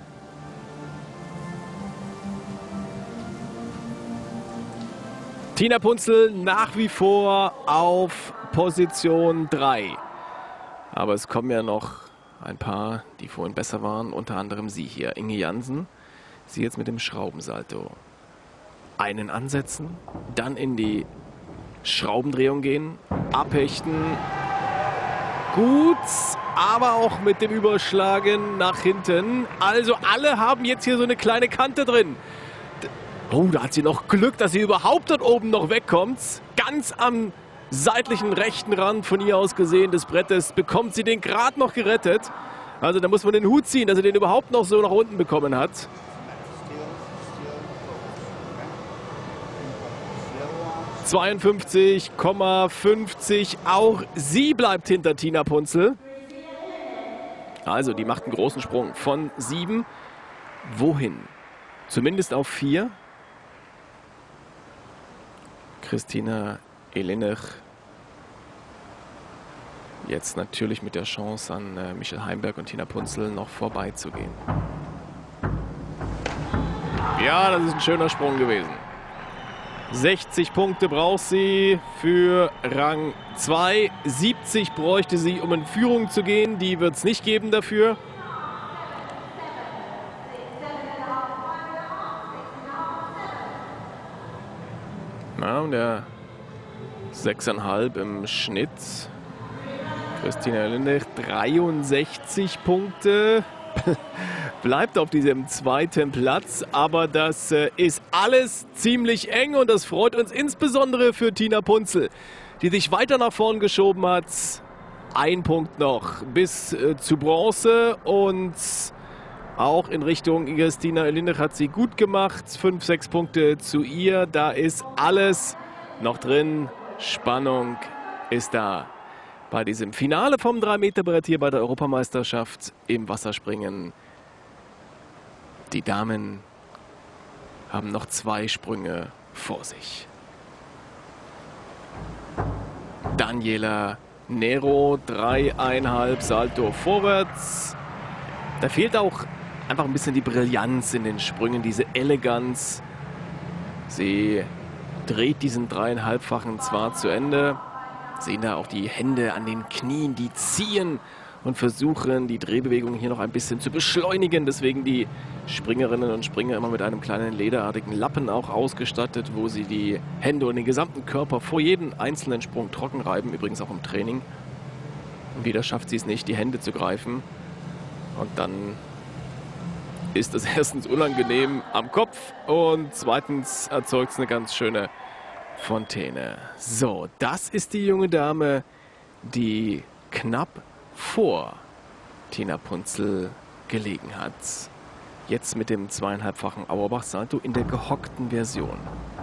Tina Punzl nach wie vor auf Position 3. Aber es kommen ja noch ein paar, die vorhin besser waren. Unter anderem sie hier, Inge Jansen. Sie jetzt mit dem Schraubensalto. Einen ansetzen, dann in die Schraubendrehung gehen, abhechten. Gut, aber auch mit dem Überschlagen nach hinten. Also alle haben jetzt hier so eine kleine Kante drin. Oh, da hat sie noch Glück, dass sie überhaupt dort oben noch wegkommt. Ganz am seitlichen rechten Rand von ihr aus gesehen des Brettes bekommt sie den gerade noch gerettet. Also da muss man den Hut ziehen, dass sie den überhaupt noch so nach unten bekommen hat. (52,50). Auch sie bleibt hinter Tina Punzl. Also die macht einen großen Sprung von 7. Wohin? Zumindest auf 4. Christina Elenich jetzt natürlich mit der Chance an Michel Heimberg und Tina Punzl noch vorbeizugehen. Ja, das ist ein schöner Sprung gewesen. 60 Punkte braucht sie für Rang 2. 70 bräuchte sie, um in Führung zu gehen. Die wird es nicht geben dafür. Na, und der 6,5 im Schnitt. Christina Elenich 63 Punkte. Bleibt auf diesem zweiten Platz, aber das ist alles ziemlich eng und das freut uns insbesondere für Tina Punzl, die sich weiter nach vorn geschoben hat. Ein Punkt noch bis zu Bronze und auch in Richtung Christina Elenich hat sie gut gemacht. 5, 6 Punkte zu ihr, da ist alles noch drin. Spannung ist da. Bei diesem Finale vom 3-Meter-Brett hier bei der Europameisterschaft im Wasserspringen. Die Damen haben noch 2 Sprünge vor sich. Daniela Nero, 3,5 Salto vorwärts. Da fehlt auch einfach ein bisschen die Brillanz in den Sprüngen, diese Eleganz. Sie dreht diesen 3,5-fachen zwar zu Ende. Sehen da auch die Hände an den Knien, die ziehen und versuchen, die Drehbewegung hier noch ein bisschen zu beschleunigen. Deswegen die Springerinnen und Springer immer mit einem kleinen lederartigen Lappen auch ausgestattet, wo sie die Hände und den gesamten Körper vor jedem einzelnen Sprung trocken reiben, übrigens auch im Training. Und wieder schafft sie es nicht, die Hände zu greifen. Und dann ist es erstens unangenehm am Kopf und zweitens erzeugt es eine ganz schöne Fontäne. So, das ist die junge Dame, die knapp vor Tina Punzl gelegen hat. Jetzt mit dem 2,5-fachen Auerbach-Salto in der gehockten Version.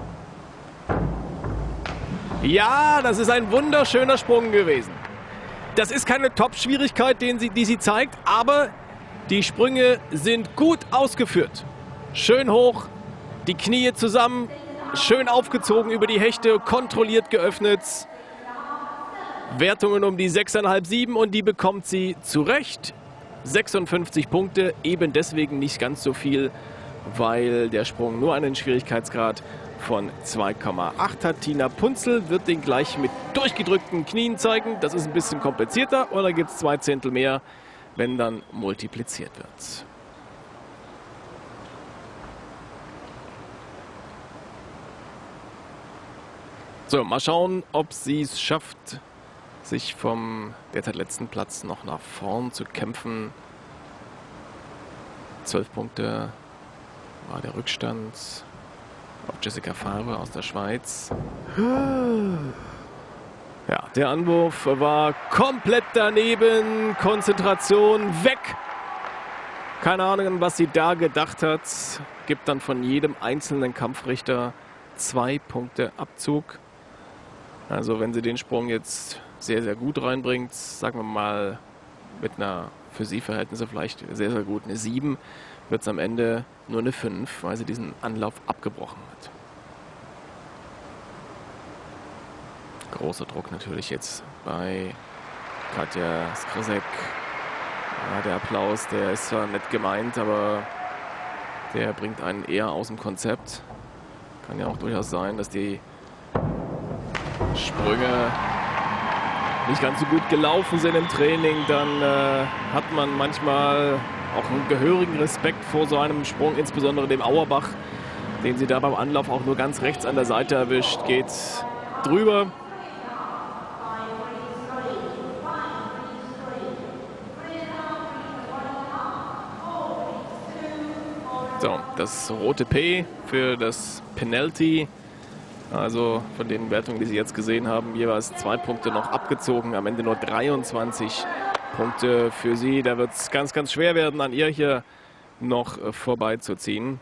Ja, das ist ein wunderschöner Sprung gewesen. Das ist keine Top-Schwierigkeit, die sie zeigt, aber die Sprünge sind gut ausgeführt. Schön hoch, die Knie zusammen, schön aufgezogen über die Hechte, kontrolliert geöffnet. Wertungen um die 6,5, 7 und die bekommt sie zurecht. 56 Punkte, eben deswegen nicht ganz so viel, weil der Sprung nur einen Schwierigkeitsgrad von 2,8 hat. Tina Punzl wird den gleich mit durchgedrückten Knien zeigen. Das ist ein bisschen komplizierter und da gibt es 2 Zehntel mehr, wenn dann multipliziert wird. So, mal schauen, ob sie es schafft, sich vom derzeit letzten Platz noch nach vorn zu kämpfen. 12 Punkte war der Rückstand auf Jessica Favre aus der Schweiz. Ja, der Anwurf war komplett daneben. Konzentration weg. Keine Ahnung, was sie da gedacht hat. Gibt dann von jedem einzelnen Kampfrichter 2 Punkte Abzug. Also wenn sie den Sprung jetzt sehr, sehr gut reinbringt, sagen wir mal mit einer für sie Verhältnisse vielleicht sehr, sehr gut eine 7, wird es am Ende nur eine 5, weil sie diesen Anlauf abgebrochen hat. Großer Druck natürlich jetzt bei Katja Skrzek. Ja, der Applaus, der ist zwar nett gemeint, aber der bringt einen eher aus dem Konzept. Kann ja auch durchaus sein, dass die Sprünge nicht ganz so gut gelaufen sind im Training. Dann hat man manchmal auch einen gehörigen Respekt vor so einem Sprung, insbesondere dem Auerbach, den sie da beim Anlauf auch nur ganz rechts an der Seite erwischt. Geht drüber. So, das rote P für das Penalty. Also von den Wertungen, die Sie jetzt gesehen haben, jeweils 2 Punkte noch abgezogen. Am Ende nur 23 Punkte für sie. Da wird es ganz, ganz schwer werden, an ihr hier noch vorbeizuziehen.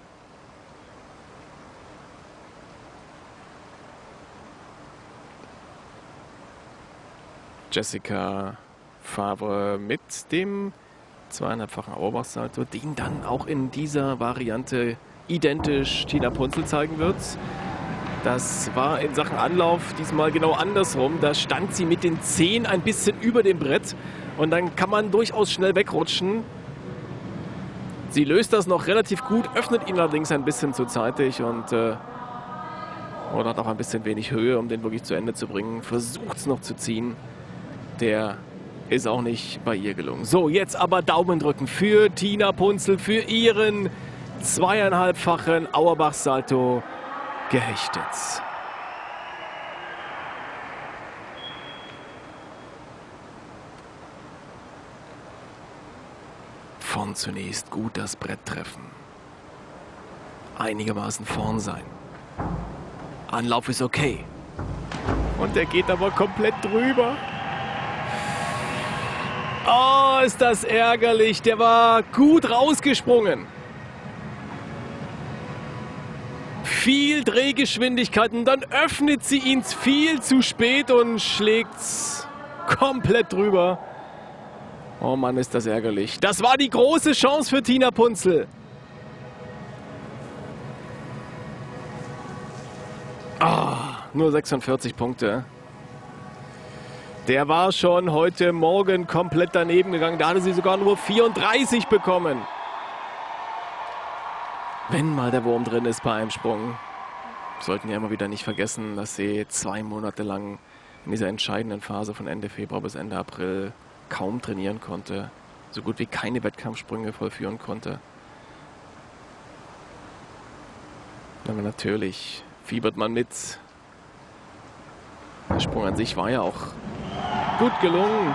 Jessica Favre mit dem 2,5-fachen Auerbach-Salto, den dann auch in dieser Variante identisch Tina Punzl zeigen wird. Das war in Sachen Anlauf diesmal genau andersrum. Da stand sie mit den Zehen ein bisschen über dem Brett und dann kann man durchaus schnell wegrutschen. Sie löst das noch relativ gut, öffnet ihn allerdings ein bisschen zu zeitig und hat auch ein bisschen wenig Höhe, um den wirklich zu Ende zu bringen. Versucht es noch zu ziehen. Der ist auch nicht bei ihr gelungen. So, jetzt aber Daumen drücken für Tina Punzel, für ihren 2,5-fachen Auerbach-Salto gehechtet. Vorn zunächst gut das Brett treffen. Einigermaßen vorn sein. Anlauf ist okay. Und der geht aber komplett drüber. Oh, ist das ärgerlich. Der war gut rausgesprungen. Viel Drehgeschwindigkeit und dann öffnet sie ihn viel zu spät und schlägt's komplett drüber. Oh Mann, ist das ärgerlich. Das war die große Chance für Tina Punzel. Nur 46 Punkte. Der war schon heute Morgen komplett daneben gegangen. Da hatte sie sogar nur 34 bekommen. Wenn mal der Wurm drin ist bei einem Sprung. Sollten ja immer wieder nicht vergessen, dass sie 2 Monate lang in dieser entscheidenden Phase von Ende Februar bis Ende April kaum trainieren konnte. So gut wie keine Wettkampfsprünge vollführen konnte. Aber natürlich fiebert man mit. Der Sprung an sich war ja auch gut gelungen.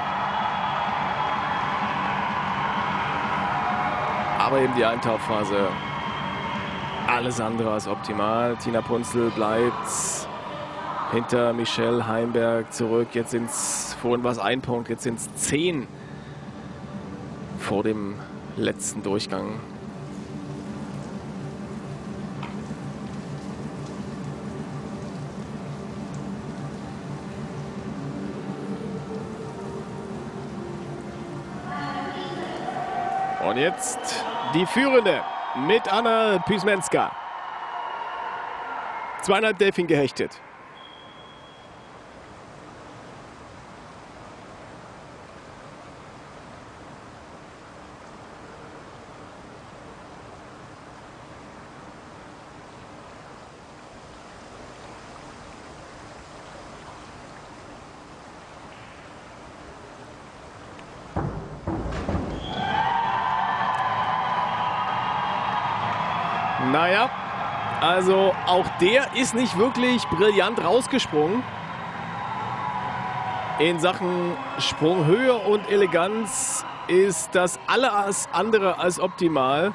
Aber eben die Eintauchphase alles andere als optimal. Tina Punzel bleibt hinter Michelle Heimberg zurück. Jetzt sind es, vorhin war es 1 Punkt, jetzt sind es 10 vor dem letzten Durchgang. Und jetzt die Führende mit Anna Pysmenska. 2,5 Delfin gehechtet. Naja, also auch der ist nicht wirklich brillant rausgesprungen. In Sachen Sprunghöhe und Eleganz ist das alles andere als optimal.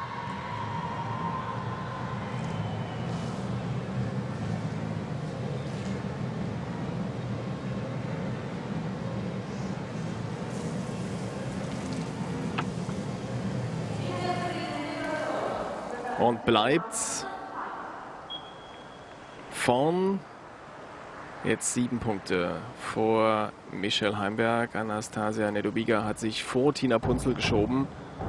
Und bleibt vorn jetzt 7 Punkte vor Michelle Heimberg. Anastasia Nedobiga hat sich vor Tina Punzel geschoben.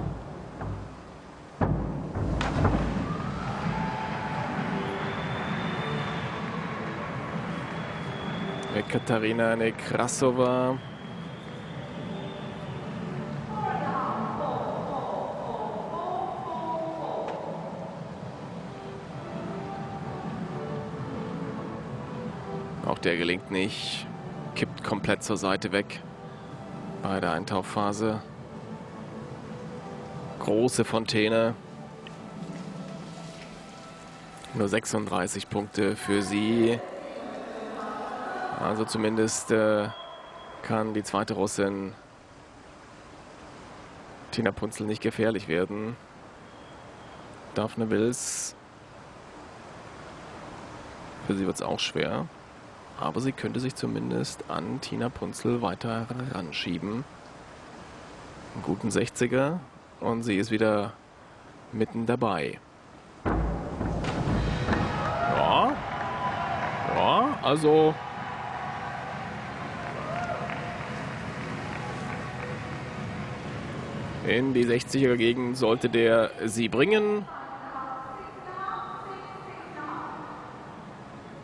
Katarina Nekrasova. Auch der gelingt nicht. Kippt komplett zur Seite weg bei der Eintauchphase. Große Fontäne. Nur 36 Punkte für sie. Also zumindest kann die zweite Russin Tina Punzel nicht gefährlich werden. Daphne Wills. Für sie wird es auch schwer. Aber sie könnte sich zumindest an Tina Punzel weiter ranschieben. Einen guten 60er und sie ist wieder mitten dabei. Ja, also in die 60er Gegend sollte der sie bringen.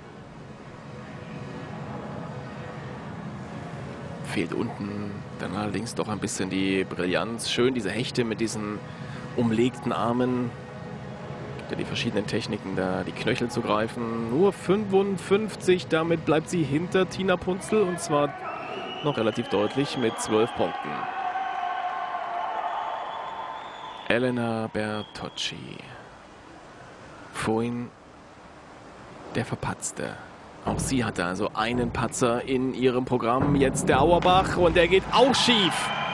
fehlt unten dann allerdings doch ein bisschen die Brillanz. Schön diese Hechte mit diesen umlegten Armen. Gibt ja die verschiedenen Techniken, da die Knöchel zu greifen. Nur 55, damit bleibt sie hinter Tina Punzl und zwar noch relativ deutlich mit 12 Punkten. Elena Bertocci. Vorhin der Verpatzte. Auch sie hatte also einen Patzer in ihrem Programm. Jetzt der Auerbach und der geht auch schief.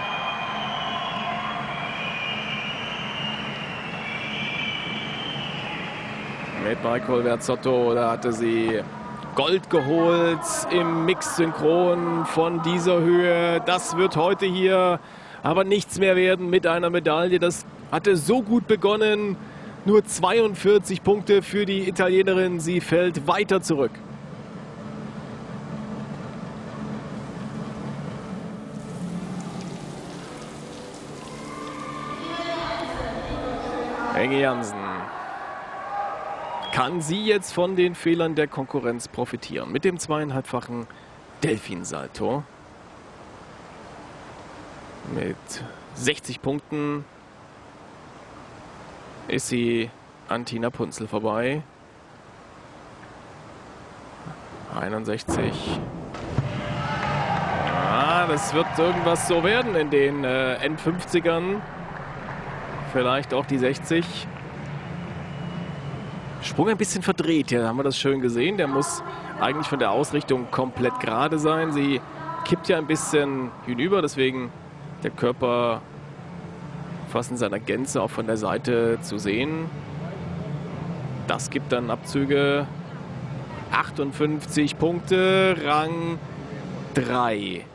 Mit Michael Verzotto, da hatte sie Gold geholt im Mix-Synchron von dieser Höhe. Das wird heute hier aber nichts mehr werden mit einer Medaille. Das hatte so gut begonnen. Nur 42 Punkte für die Italienerin. Sie fällt weiter zurück. Inge Jansen. Kann sie jetzt von den Fehlern der Konkurrenz profitieren? Mit dem 2,5-fachen Delfinsalto. Mit 60 Punkten ist sie an Tina Punzl vorbei. 61. Ah, das wird irgendwas so werden in den End-50ern. Vielleicht auch die 60. Sprung ein bisschen verdreht. Hier haben wir das schön gesehen. Der muss eigentlich von der Ausrichtung komplett gerade sein. Sie kippt ja ein bisschen hinüber, deswegen der Körper fast in seiner Gänze auch von der Seite zu sehen. Das gibt dann Abzüge. 58 Punkte, Rang 3.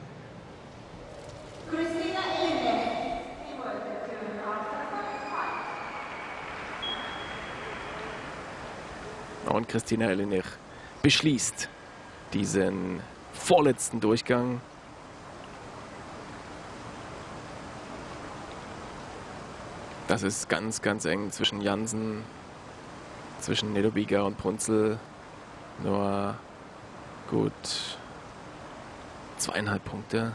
Und Kristina Ellenich beschließt diesen vorletzten Durchgang. Das ist ganz, ganz eng zwischen Jansen, zwischen Nedobiga und Punzl. Nur gut 2,5 Punkte.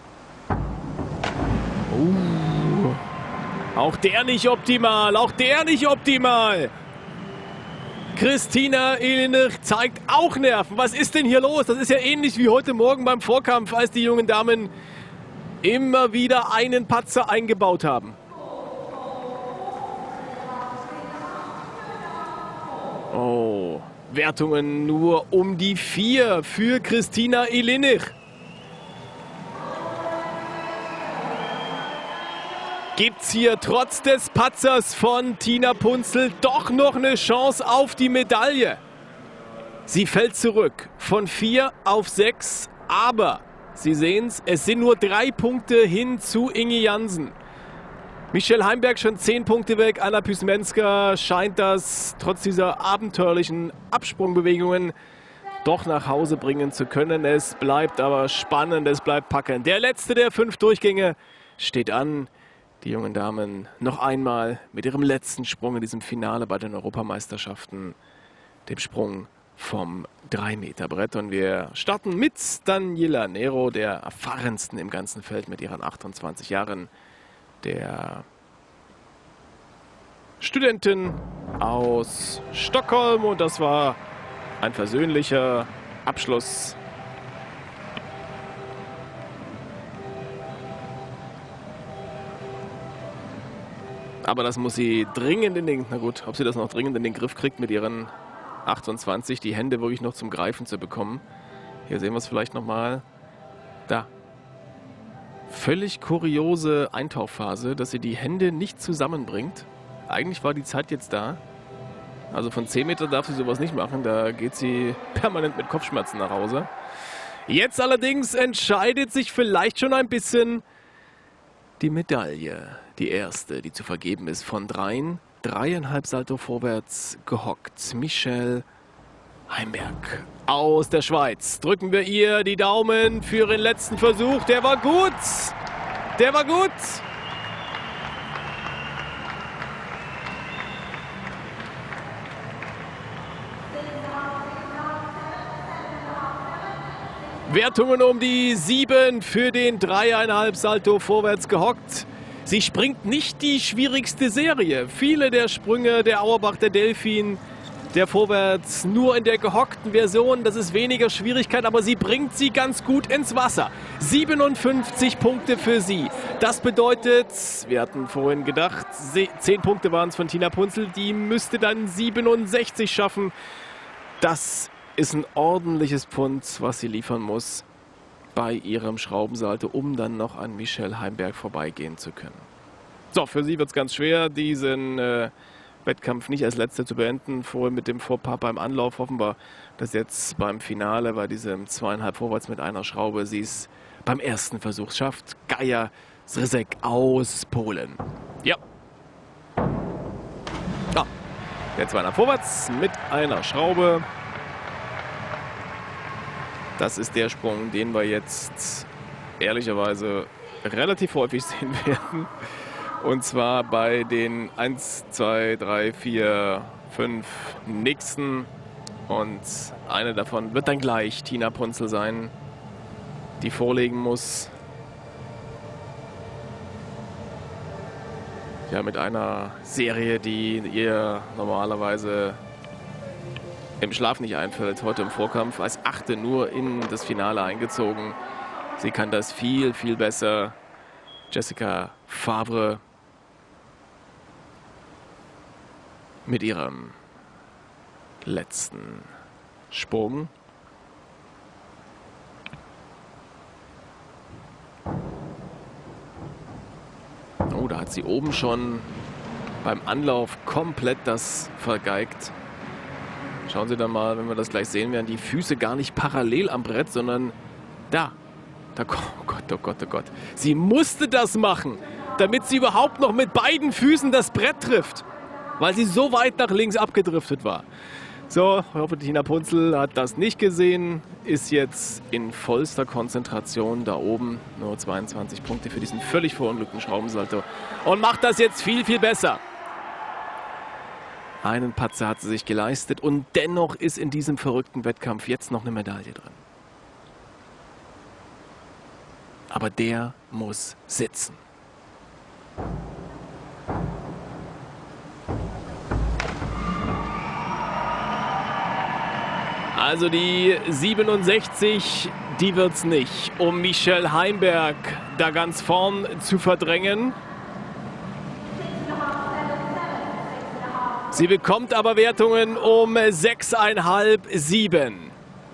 Auch der nicht optimal, auch der nicht optimal. Kristina Ellenich zeigt auch Nerven. Was ist denn hier los? Das ist ja ähnlich wie heute Morgen beim Vorkampf, als die jungen Damen immer wieder einen Patzer eingebaut haben. Oh, Wertungen nur um die 4 für Kristina Ellenich. Gibt's hier trotz des Patzers von Tina Punzl doch noch eine Chance auf die Medaille? Sie fällt zurück von 4 auf 6, aber Sie sehen's, es sind nur 3 Punkte hin zu Inge Jansen. Michelle Heimberg schon 10 Punkte weg. Anna Pysmenska scheint das trotz dieser abenteuerlichen Absprungbewegungen doch nach Hause bringen zu können. Es bleibt aber spannend, es bleibt packend. Der letzte der 5 Durchgänge steht an. Die jungen Damen noch einmal mit ihrem letzten Sprung in diesem Finale bei den Europameisterschaften, dem Sprung vom 3-Meter-Brett. Und wir starten mit Daniela Nero, der erfahrensten im ganzen Feld mit ihren 28 Jahren. Der Studentin aus Stockholm, und das war ein versöhnlicher Abschluss. Aber das muss sie dringend in den, na gut, ob sie das noch dringend in den Griff kriegt mit ihren 28, die Hände wirklich noch zum Greifen zu bekommen. Hier sehen wir es vielleicht nochmal. Da. Völlig kuriose Eintauchphase, dass sie die Hände nicht zusammenbringt. Eigentlich war die Zeit jetzt da. Also von 10 Meter darf sie sowas nicht machen. Da geht sie permanent mit Kopfschmerzen nach Hause. Jetzt allerdings entscheidet sich vielleicht schon ein bisschen die Medaille. Die erste, die zu vergeben ist von 3. 3,5 Salto vorwärts gehockt. Michelle Heimberg aus der Schweiz. Drücken wir ihr die Daumen für ihren letzten Versuch. Der war gut. Der war gut. Wertungen um die 7 für den 3,5 Salto vorwärts gehockt. Sie springt nicht die schwierigste Serie. Viele der Sprünge, der Auerbach, der Delfin, der vorwärts nur in der gehockten Version, das ist weniger Schwierigkeit, aber sie bringt sie ganz gut ins Wasser. 57 Punkte für sie. Das bedeutet, wir hatten vorhin gedacht, 10 Punkte waren es von Tina Punzl, die müsste dann 67 schaffen. Das ist ein ordentliches Pfund, was sie liefern muss bei ihrem Schraubensalto, um dann noch an Michelle Heimberg vorbeigehen zu können. So, für sie wird es ganz schwer, diesen Wettkampf nicht als Letzte zu beenden. Vorhin mit dem Fauxpas beim Anlauf hoffen wir, dass jetzt beim Finale, bei diesem 2,5 vorwärts mit einer Schraube, sie es beim ersten Versuch schafft. Gaja Zrysek aus Polen. Ja. Ah, der 2,5 vorwärts mit einer Schraube. Das ist der Sprung, den wir jetzt ehrlicherweise relativ häufig sehen werden. Und zwar bei den 1, 2, 3, 4, 5 nächsten. Und eine davon wird dann gleich Tina Punzl sein, die vorlegen muss. Ja, mit einer Serie, die ihr normalerweise im Schlaf nicht einfällt. Heute im Vorkampf als 8. nur in das Finale eingezogen. Sie kann das viel, viel besser. Jessica Favre mit ihrem letzten Sprung. Oh, da hat sie oben schon beim Anlauf komplett das vergeigt. Schauen Sie dann mal, wenn wir das gleich sehen werden, die Füße gar nicht parallel am Brett, sondern da. Oh Gott, oh Gott, oh Gott. Sie musste das machen, damit sie überhaupt noch mit beiden Füßen das Brett trifft, weil sie so weit nach links abgedriftet war. So, ich hoffe, Tina Punzl hat das nicht gesehen, ist jetzt in vollster Konzentration da oben. Nur 22 Punkte für diesen völlig verunglückten Schraubensalto und macht das jetzt viel, viel besser. Einen Patzer hat sie sich geleistet und dennoch ist in diesem verrückten Wettkampf jetzt noch eine Medaille drin. Aber der muss sitzen. Also die 67, die wird's nicht, um Michelle Heimberg da ganz vorn zu verdrängen. Sie bekommt aber Wertungen um 6,5, 7.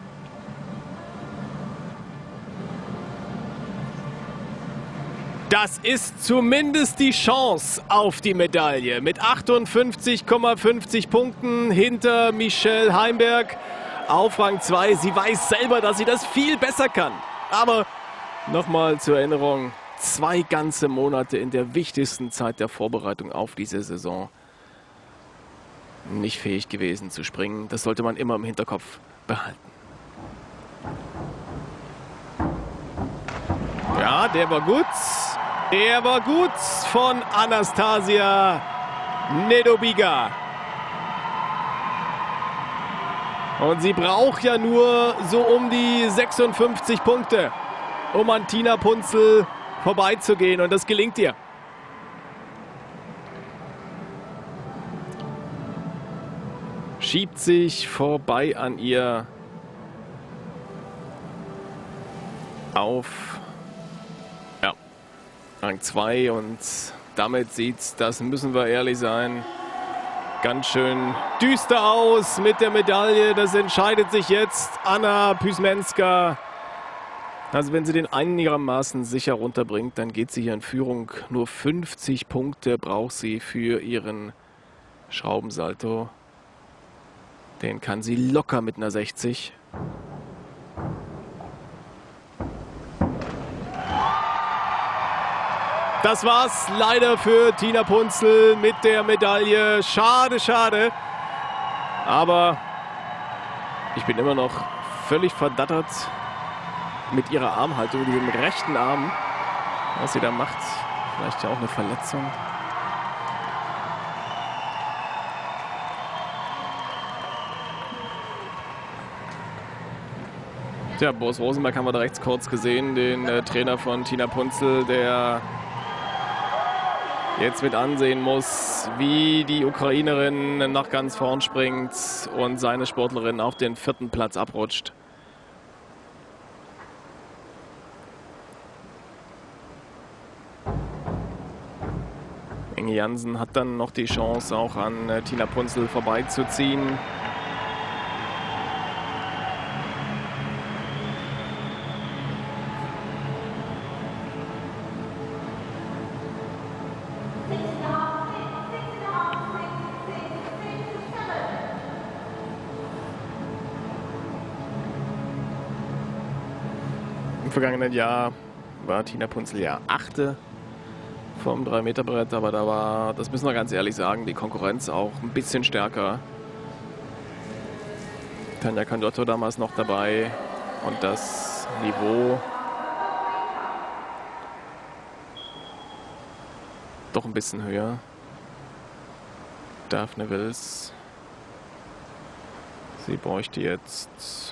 Das ist zumindest die Chance auf die Medaille. Mit 58,50 Punkten hinter Michelle Heimberg auf Rang 2. Sie weiß selber, dass sie das viel besser kann. Aber nochmal zur Erinnerung, 2 ganze Monate in der wichtigsten Zeit der Vorbereitung auf diese Saison nicht fähig gewesen zu springen. Das sollte man immer im Hinterkopf behalten. Ja, der war gut. Der war gut von Anastasia Nedobiga. Und sie braucht ja nur so um die 56 Punkte, um an Tina Punzl vorbeizugehen. Und das gelingt ihr. Schiebt sich vorbei an ihr auf Rang 2 und damit sieht, das müssen wir ehrlich sein, ganz schön düster aus mit der Medaille. Das entscheidet sich jetzt Anna Pysmenska. Also wenn sie den einigermaßen sicher runterbringt, dann geht sie hier in Führung. Nur 50 Punkte braucht sie für ihren Schraubensalto. Den kann sie locker mit einer 60. Das war's leider für Tina Punzl mit der Medaille. Schade, schade. Aber ich bin immer noch völlig verdattert mit ihrer Armhaltung, mit diesem rechten Arm, was sie da macht. Vielleicht ja auch eine Verletzung. Tja, Boris Rosenberg haben wir da rechts kurz gesehen, den Trainer von Tina Punzel, der jetzt mit ansehen muss, wie die Ukrainerin nach ganz vorn springt und seine Sportlerin auf den 4. Platz abrutscht. Inge Jansen hat dann noch die Chance, auch an Tina Punzel vorbeizuziehen. Im vergangenen Jahr war Tina Punzel ja 8. vom 3-Meter-Brett, aber da war, das müssen wir ganz ehrlich sagen, die Konkurrenz auch ein bisschen stärker. Tanja Candotto damals noch dabei und das Niveau doch ein bisschen höher. Daphne Wills, sie bräuchte jetzt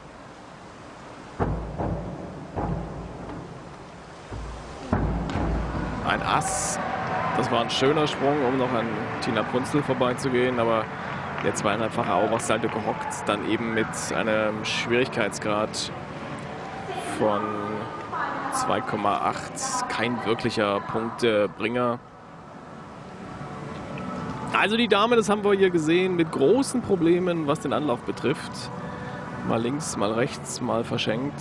ein Ass. Das war ein schöner Sprung, um noch an Tina Punzel vorbeizugehen, aber der 2,5-fache Auerbach-Salto gehockt, dann eben mit einem Schwierigkeitsgrad von 2,8. Kein wirklicher Punktebringer. Also die Dame, das haben wir hier gesehen, mit großen Problemen, was den Anlauf betrifft. Mal links, mal rechts, mal verschenkt.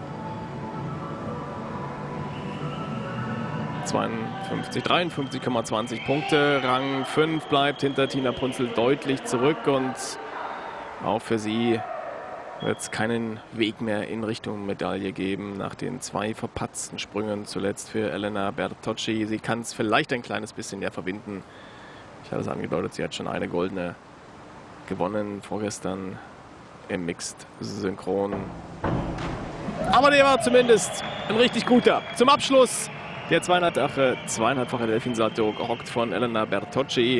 53,20 Punkte. Rang 5 bleibt hinter Tina Punzel deutlich zurück und auch für sie wird es keinen Weg mehr in Richtung Medaille geben nach den 2 verpatzten Sprüngen zuletzt für Elena Bertocci. Sie kann es vielleicht ein kleines bisschen ja verbinden. Ich hatte es angedeutet, sie hat schon eine goldene gewonnen vorgestern im Mixed Synchron. Aber der war zumindest ein richtig guter. Zum Abschluss der 2,5-fache Delfinsalto gehockt von Elena Bertocci.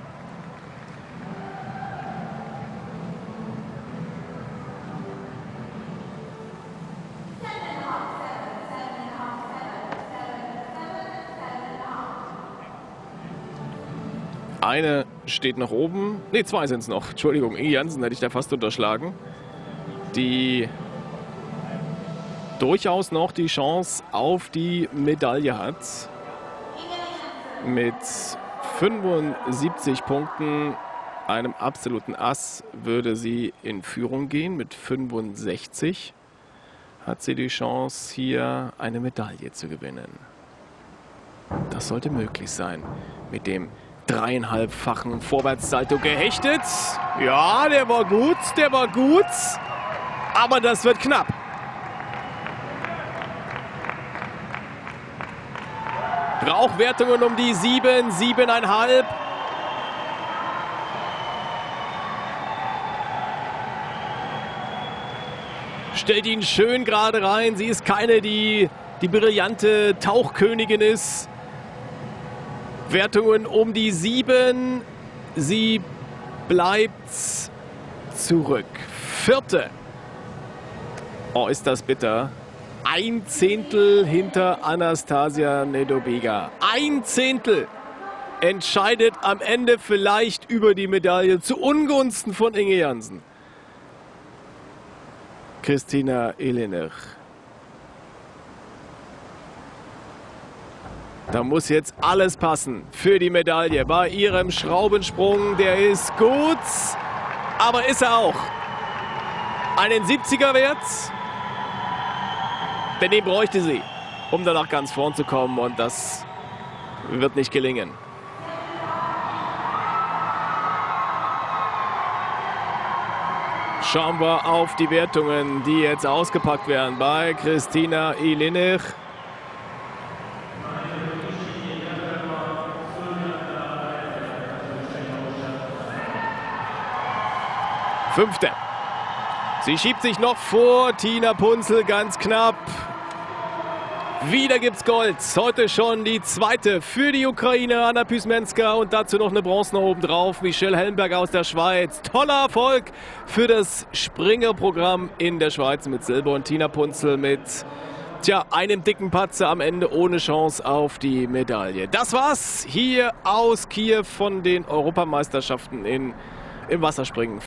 Eine steht noch oben. Ne, 2 sind es noch. Entschuldigung, Inge Jansen hätte ich da fast unterschlagen. Die durchaus noch die Chance auf die Medaille hat. Mit 75 Punkten, einem absoluten Ass, würde sie in Führung gehen. Mit 65 hat sie die Chance, hier eine Medaille zu gewinnen. Das sollte möglich sein. Mit dem 3,5-fachen Vorwärtssalto gehechtet. Ja, der war gut, aber das wird knapp. Rauchwertungen um die 7, 7,5. Stellt ihn schön gerade rein. Sie ist keine, die brillante Tauchkönigin ist. Wertungen um die 7. Sie bleibt zurück. 4. Oh, ist das bitter. 1/10 hinter Anastasia Nedobega. 1/10 entscheidet am Ende vielleicht über die Medaille zu Ungunsten von Inge Jansen. Kristina Ilinych. Da muss jetzt alles passen für die Medaille. Bei ihrem Schraubensprung, der ist gut, aber ist er auch. Einen 70er Wert, denn den bräuchte sie, um danach ganz vorn zu kommen, und das wird nicht gelingen. Schauen wir auf die Wertungen, die jetzt ausgepackt werden bei Kristina Ilinych. Fünfte. Sie schiebt sich noch vor Tina Punzel ganz knapp. Wieder gibt's Gold. Heute schon die zweite für die Ukraine, Anna Pysmenska, und dazu noch eine Bronze noch oben drauf. Michelle Helmberg aus der Schweiz. Toller Erfolg für das Springerprogramm in der Schweiz mit Silber, und Tina Punzel mit einem dicken Patzer am Ende ohne Chance auf die Medaille. Das war's hier aus Kiew von den Europameisterschaften im Wasserspringen.